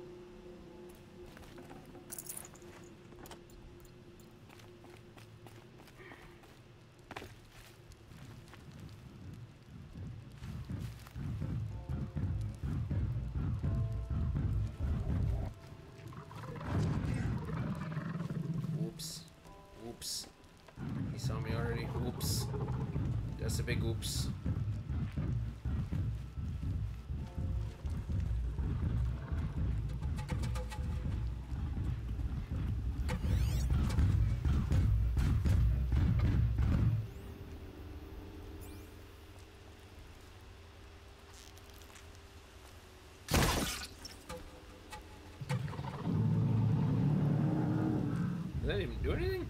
That's a big oops. Did that even do anything?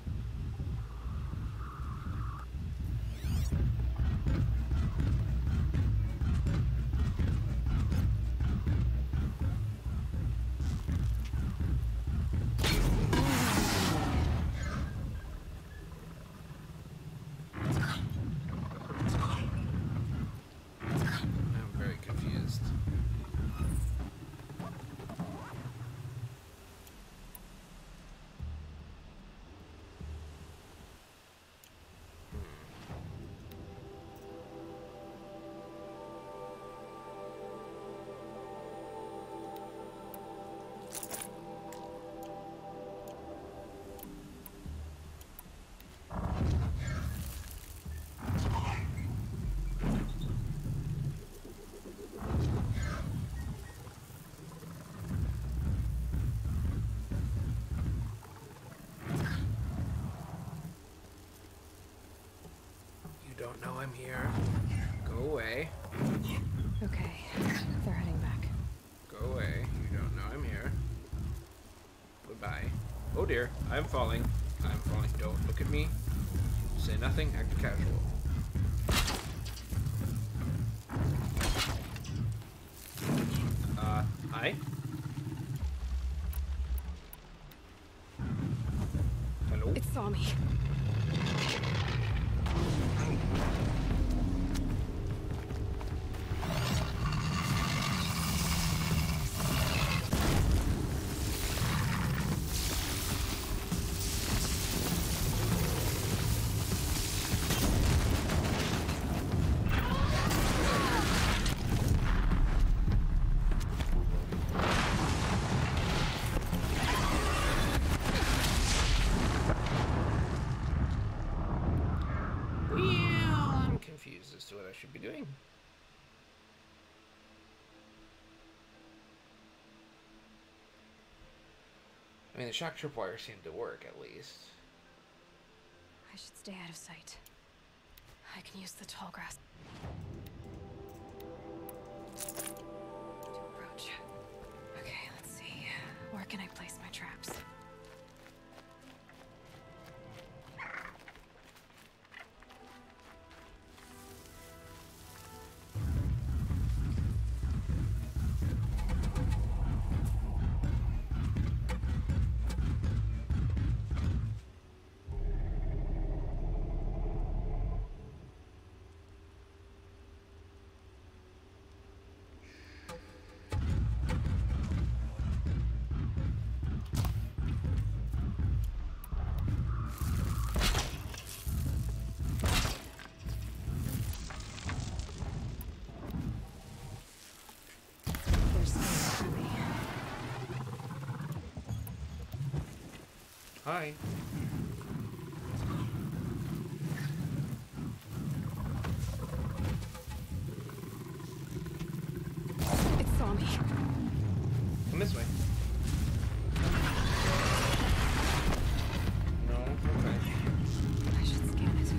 I'm here. Go away. Okay, they're heading back. Go away. You don't know I'm here. Goodbye. Oh dear, I'm falling. I'm falling. Don't look at me. Say nothing. Act casual. Uh, hi? Hello? It saw me. As to what I should be doing. I mean, the shock tripwire seemed to work, at least. I should stay out of sight. I can use the tall grass to approach. Okay, let's see. Where can I place my traps? Hi. It saw me. Come this way. No, okay. I should scan it.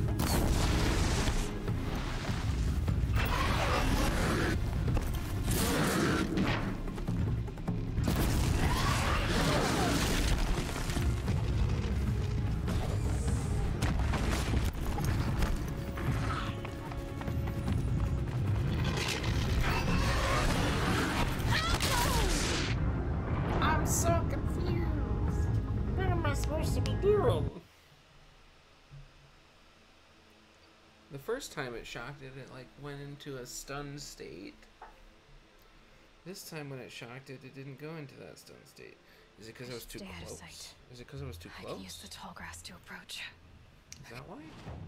The first time it shocked it, it like went into a stunned state. This time when it shocked it, it didn't go into that stunned state. Is it because I was too Stay out of close? sight. Is it because I was too I close? can use the tall grass to approach. Is that why?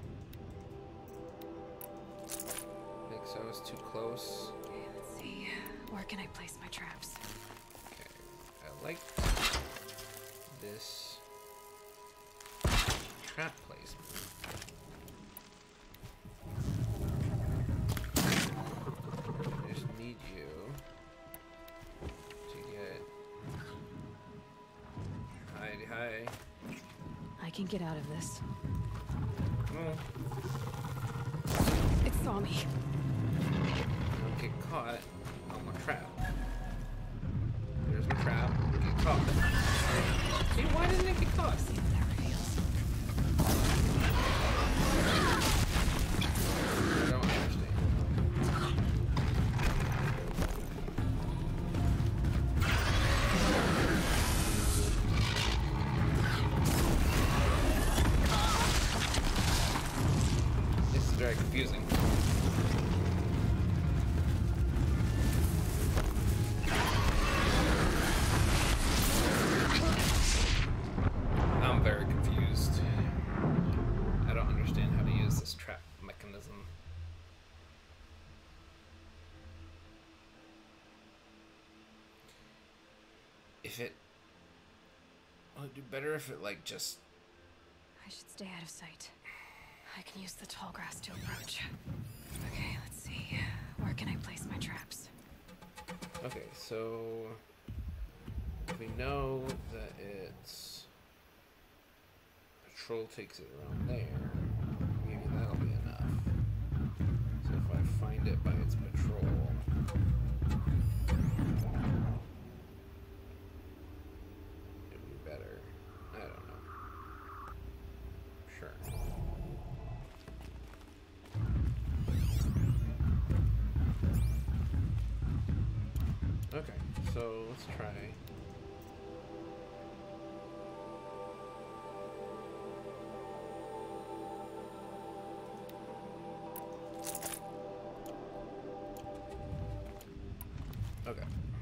Like, so I was too close. Okay, let's see. Where can I place my traps? Okay, I like this trap placement. I just need you to get. Hi, hi. I can get out of this. Oh. It saw me. Don't get caught on my trap. There's my trap. Get caught. See, why didn't it get caught? See what that reveals. I don't understand. This is very confusing. I'm very confused. I don't understand how to use this trap mechanism. If it... Will it do better if it, like, just... I should stay out of sight. I can use the tall grass to approach. Okay, let's see. Where can I place my traps? Okay, so... we know that it's... Patrol takes it around there. Maybe that'll be enough. find it by its patrol. It'd be better. I don't know. Sure. Okay, so let's try. Okay.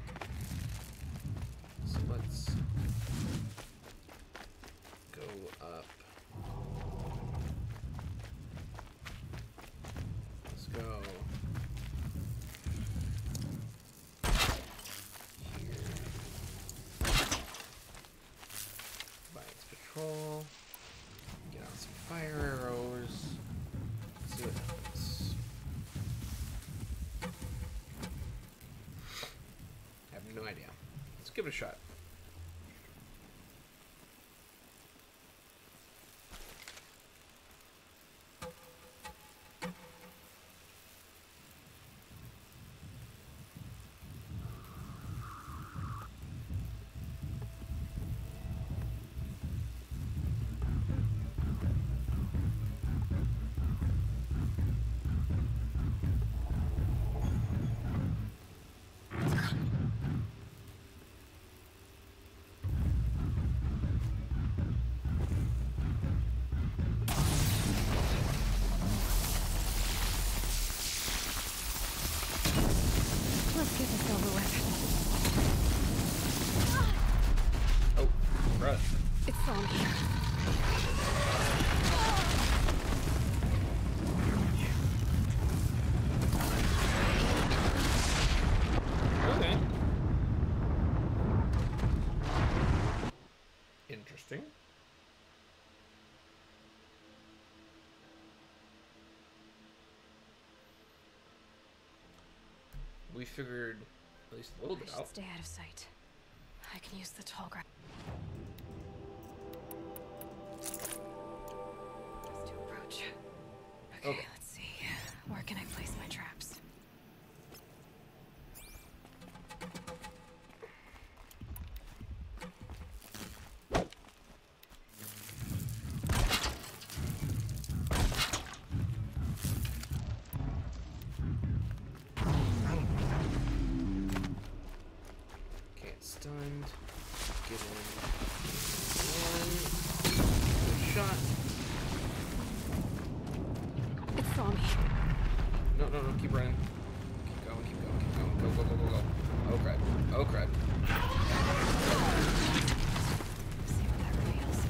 So let's go up. Let's go here. By its patrol. Get out some fire arrows. See what happens. I have no idea. Let's give it a shot. Let's get this over with. Oh, right. It's on here. Okay. Interesting. We figured at least a little bit I should out. stay out of sight. I can use the tall grass. To approach. Okay, Okay. let's see. Where can I place my traps? Okay, it's stunned. Get in. One. Good shot. It's on me. No, no, no, keep running. Keep going, keep going, keep going. Go, go, go, go, go. Oh crap. Oh crap. See what that reveals.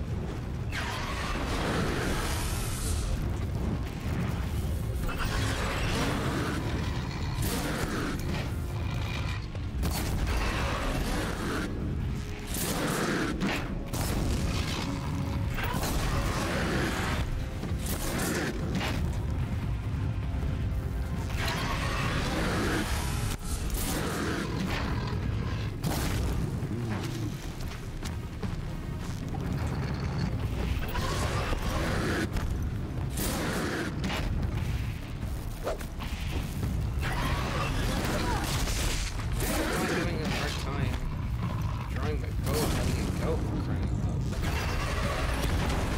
I'm having a hard time drawing my bow and letting it go for crying out loud.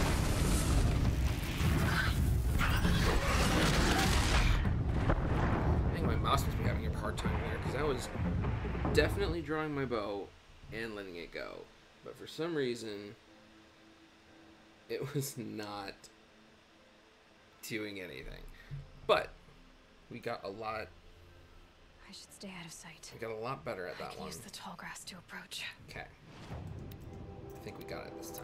I think my mouse must be having a hard time there because I was definitely drawing my bow and letting it go. But for some reason, it was not doing anything. But we got a lot. I should stay out of sight. We got a lot better at I that can one. use the tall grass to approach. Okay. I think we got it this time.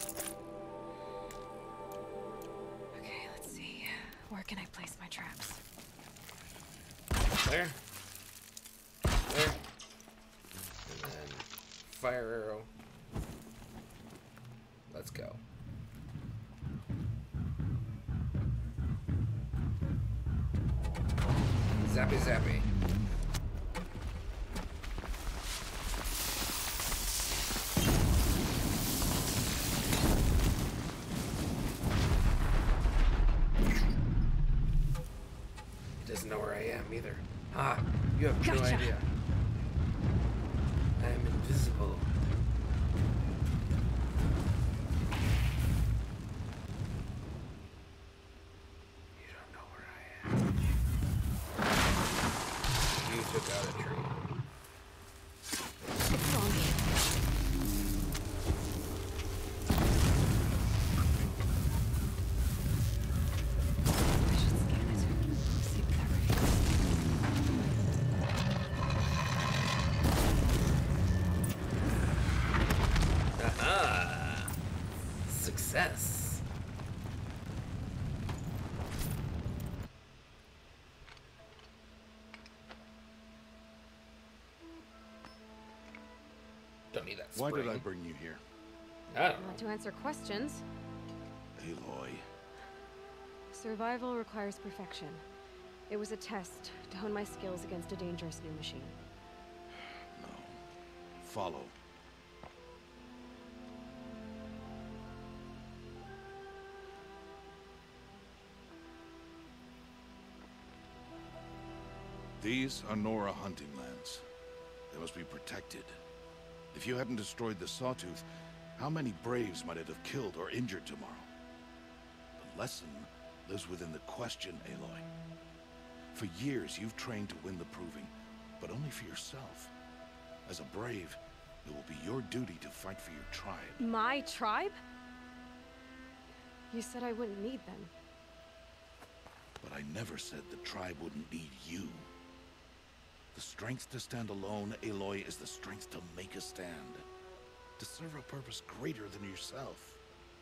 Okay, let's see. Where can I place my traps? There. There. And then fire arrow. Let's go. Zappy zappy. It doesn't know where I either. Ah, you have no Gotcha. idea. I am invisible. You don't know where I am. You took out a tree. It's on me. I should scan it. See what that reveals. Aha! Success. Don't need that Why spring. did I bring you here? I don't know. Not to answer questions. Aloy. Survival requires perfection. It was a test to hone my skills against a dangerous new machine. No. Follow. These are Nora hunting lands. They must be protected. If you hadn't destroyed the Sawtooth, how many Braves might it have killed or injured tomorrow? The lesson lives within the question, Aloy. For years, you've trained to win the Proving, but only for yourself. As a Brave, it will be your duty to fight for your tribe. My tribe? You said I wouldn't need them. But I never said the tribe wouldn't need you. The strength to stand alone, Aloy, is the strength to make a stand. To serve a purpose greater than yourself.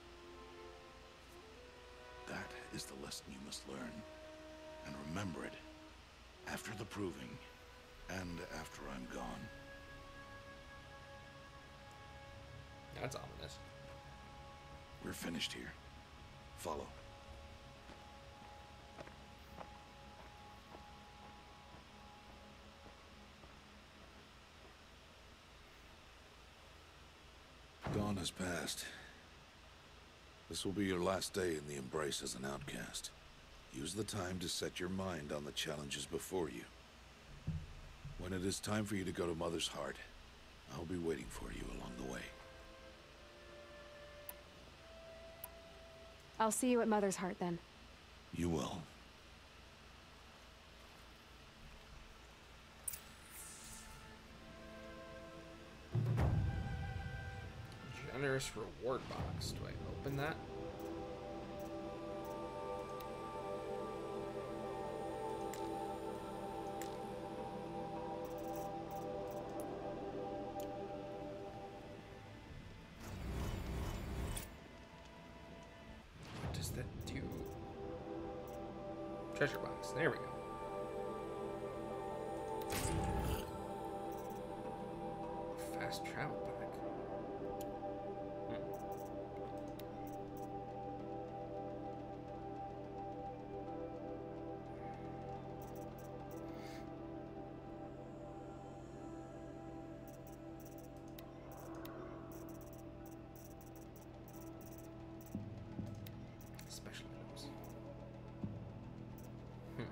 That is the lesson you must learn. And remember it. After the Proving. And after I'm gone. That's ominous. We're finished here. Follow. Dawn has passed. This will be your last day in the Embrace as an outcast. Use the time to set your mind on the challenges before you. When it is time for you to go to Mother's Heart, I'll be waiting for you along the way. I'll see you at Mother's Heart then. You will. Generous reward box. Do I open that? What does that do? Treasure box. There we go. Fast travel pack. Special items. Hmm.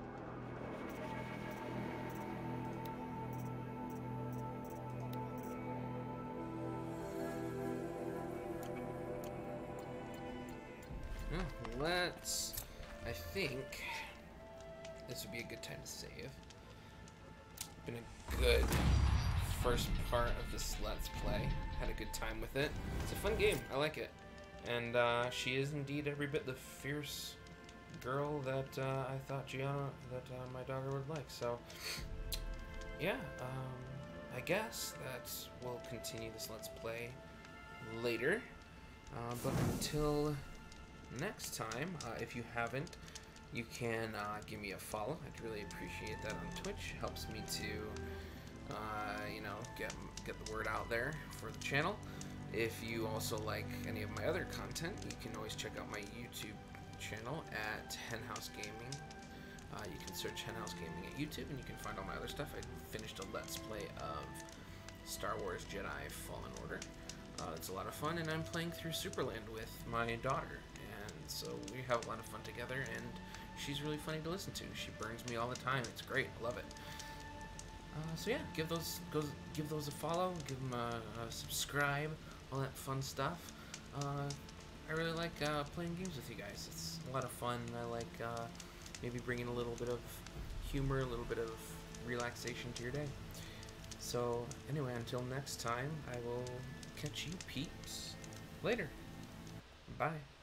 Well, let's... I think this would be a good time to save. Been a good first part of this Let's Play. Had a good time with it. It's a fun game. I like it. And uh, she is indeed every bit the fierce girl that uh, I thought Gianna, that uh, my daughter would like. So, yeah, um, I guess that we'll continue this Let's Play later. Uh, but until next time, uh, if you haven't, you can uh, give me a follow. I'd really appreciate that on Twitch. Helps me to, uh, you know, get get the word out there for the channel. If you also like any of my other content, you can always check out my YouTube channel at Henhouse Gaming. Uh, you can search Henhouse Gaming at YouTube, and you can find all my other stuff. I finished a Let's Play of Star Wars Jedi Fallen Order. Uh, it's a lot of fun, and I'm playing through Superland with my daughter. And so we have a lot of fun together, and she's really funny to listen to. She burns me all the time. It's great. I love it. Uh, so yeah, give those goes give those a follow, give them a, a subscribe, all that fun stuff. Uh, I really like uh, playing games with you guys. It's a lot of fun. I like uh, maybe bringing a little bit of humor, a little bit of relaxation to your day. So anyway, until next time, I will catch you peeps later. Bye.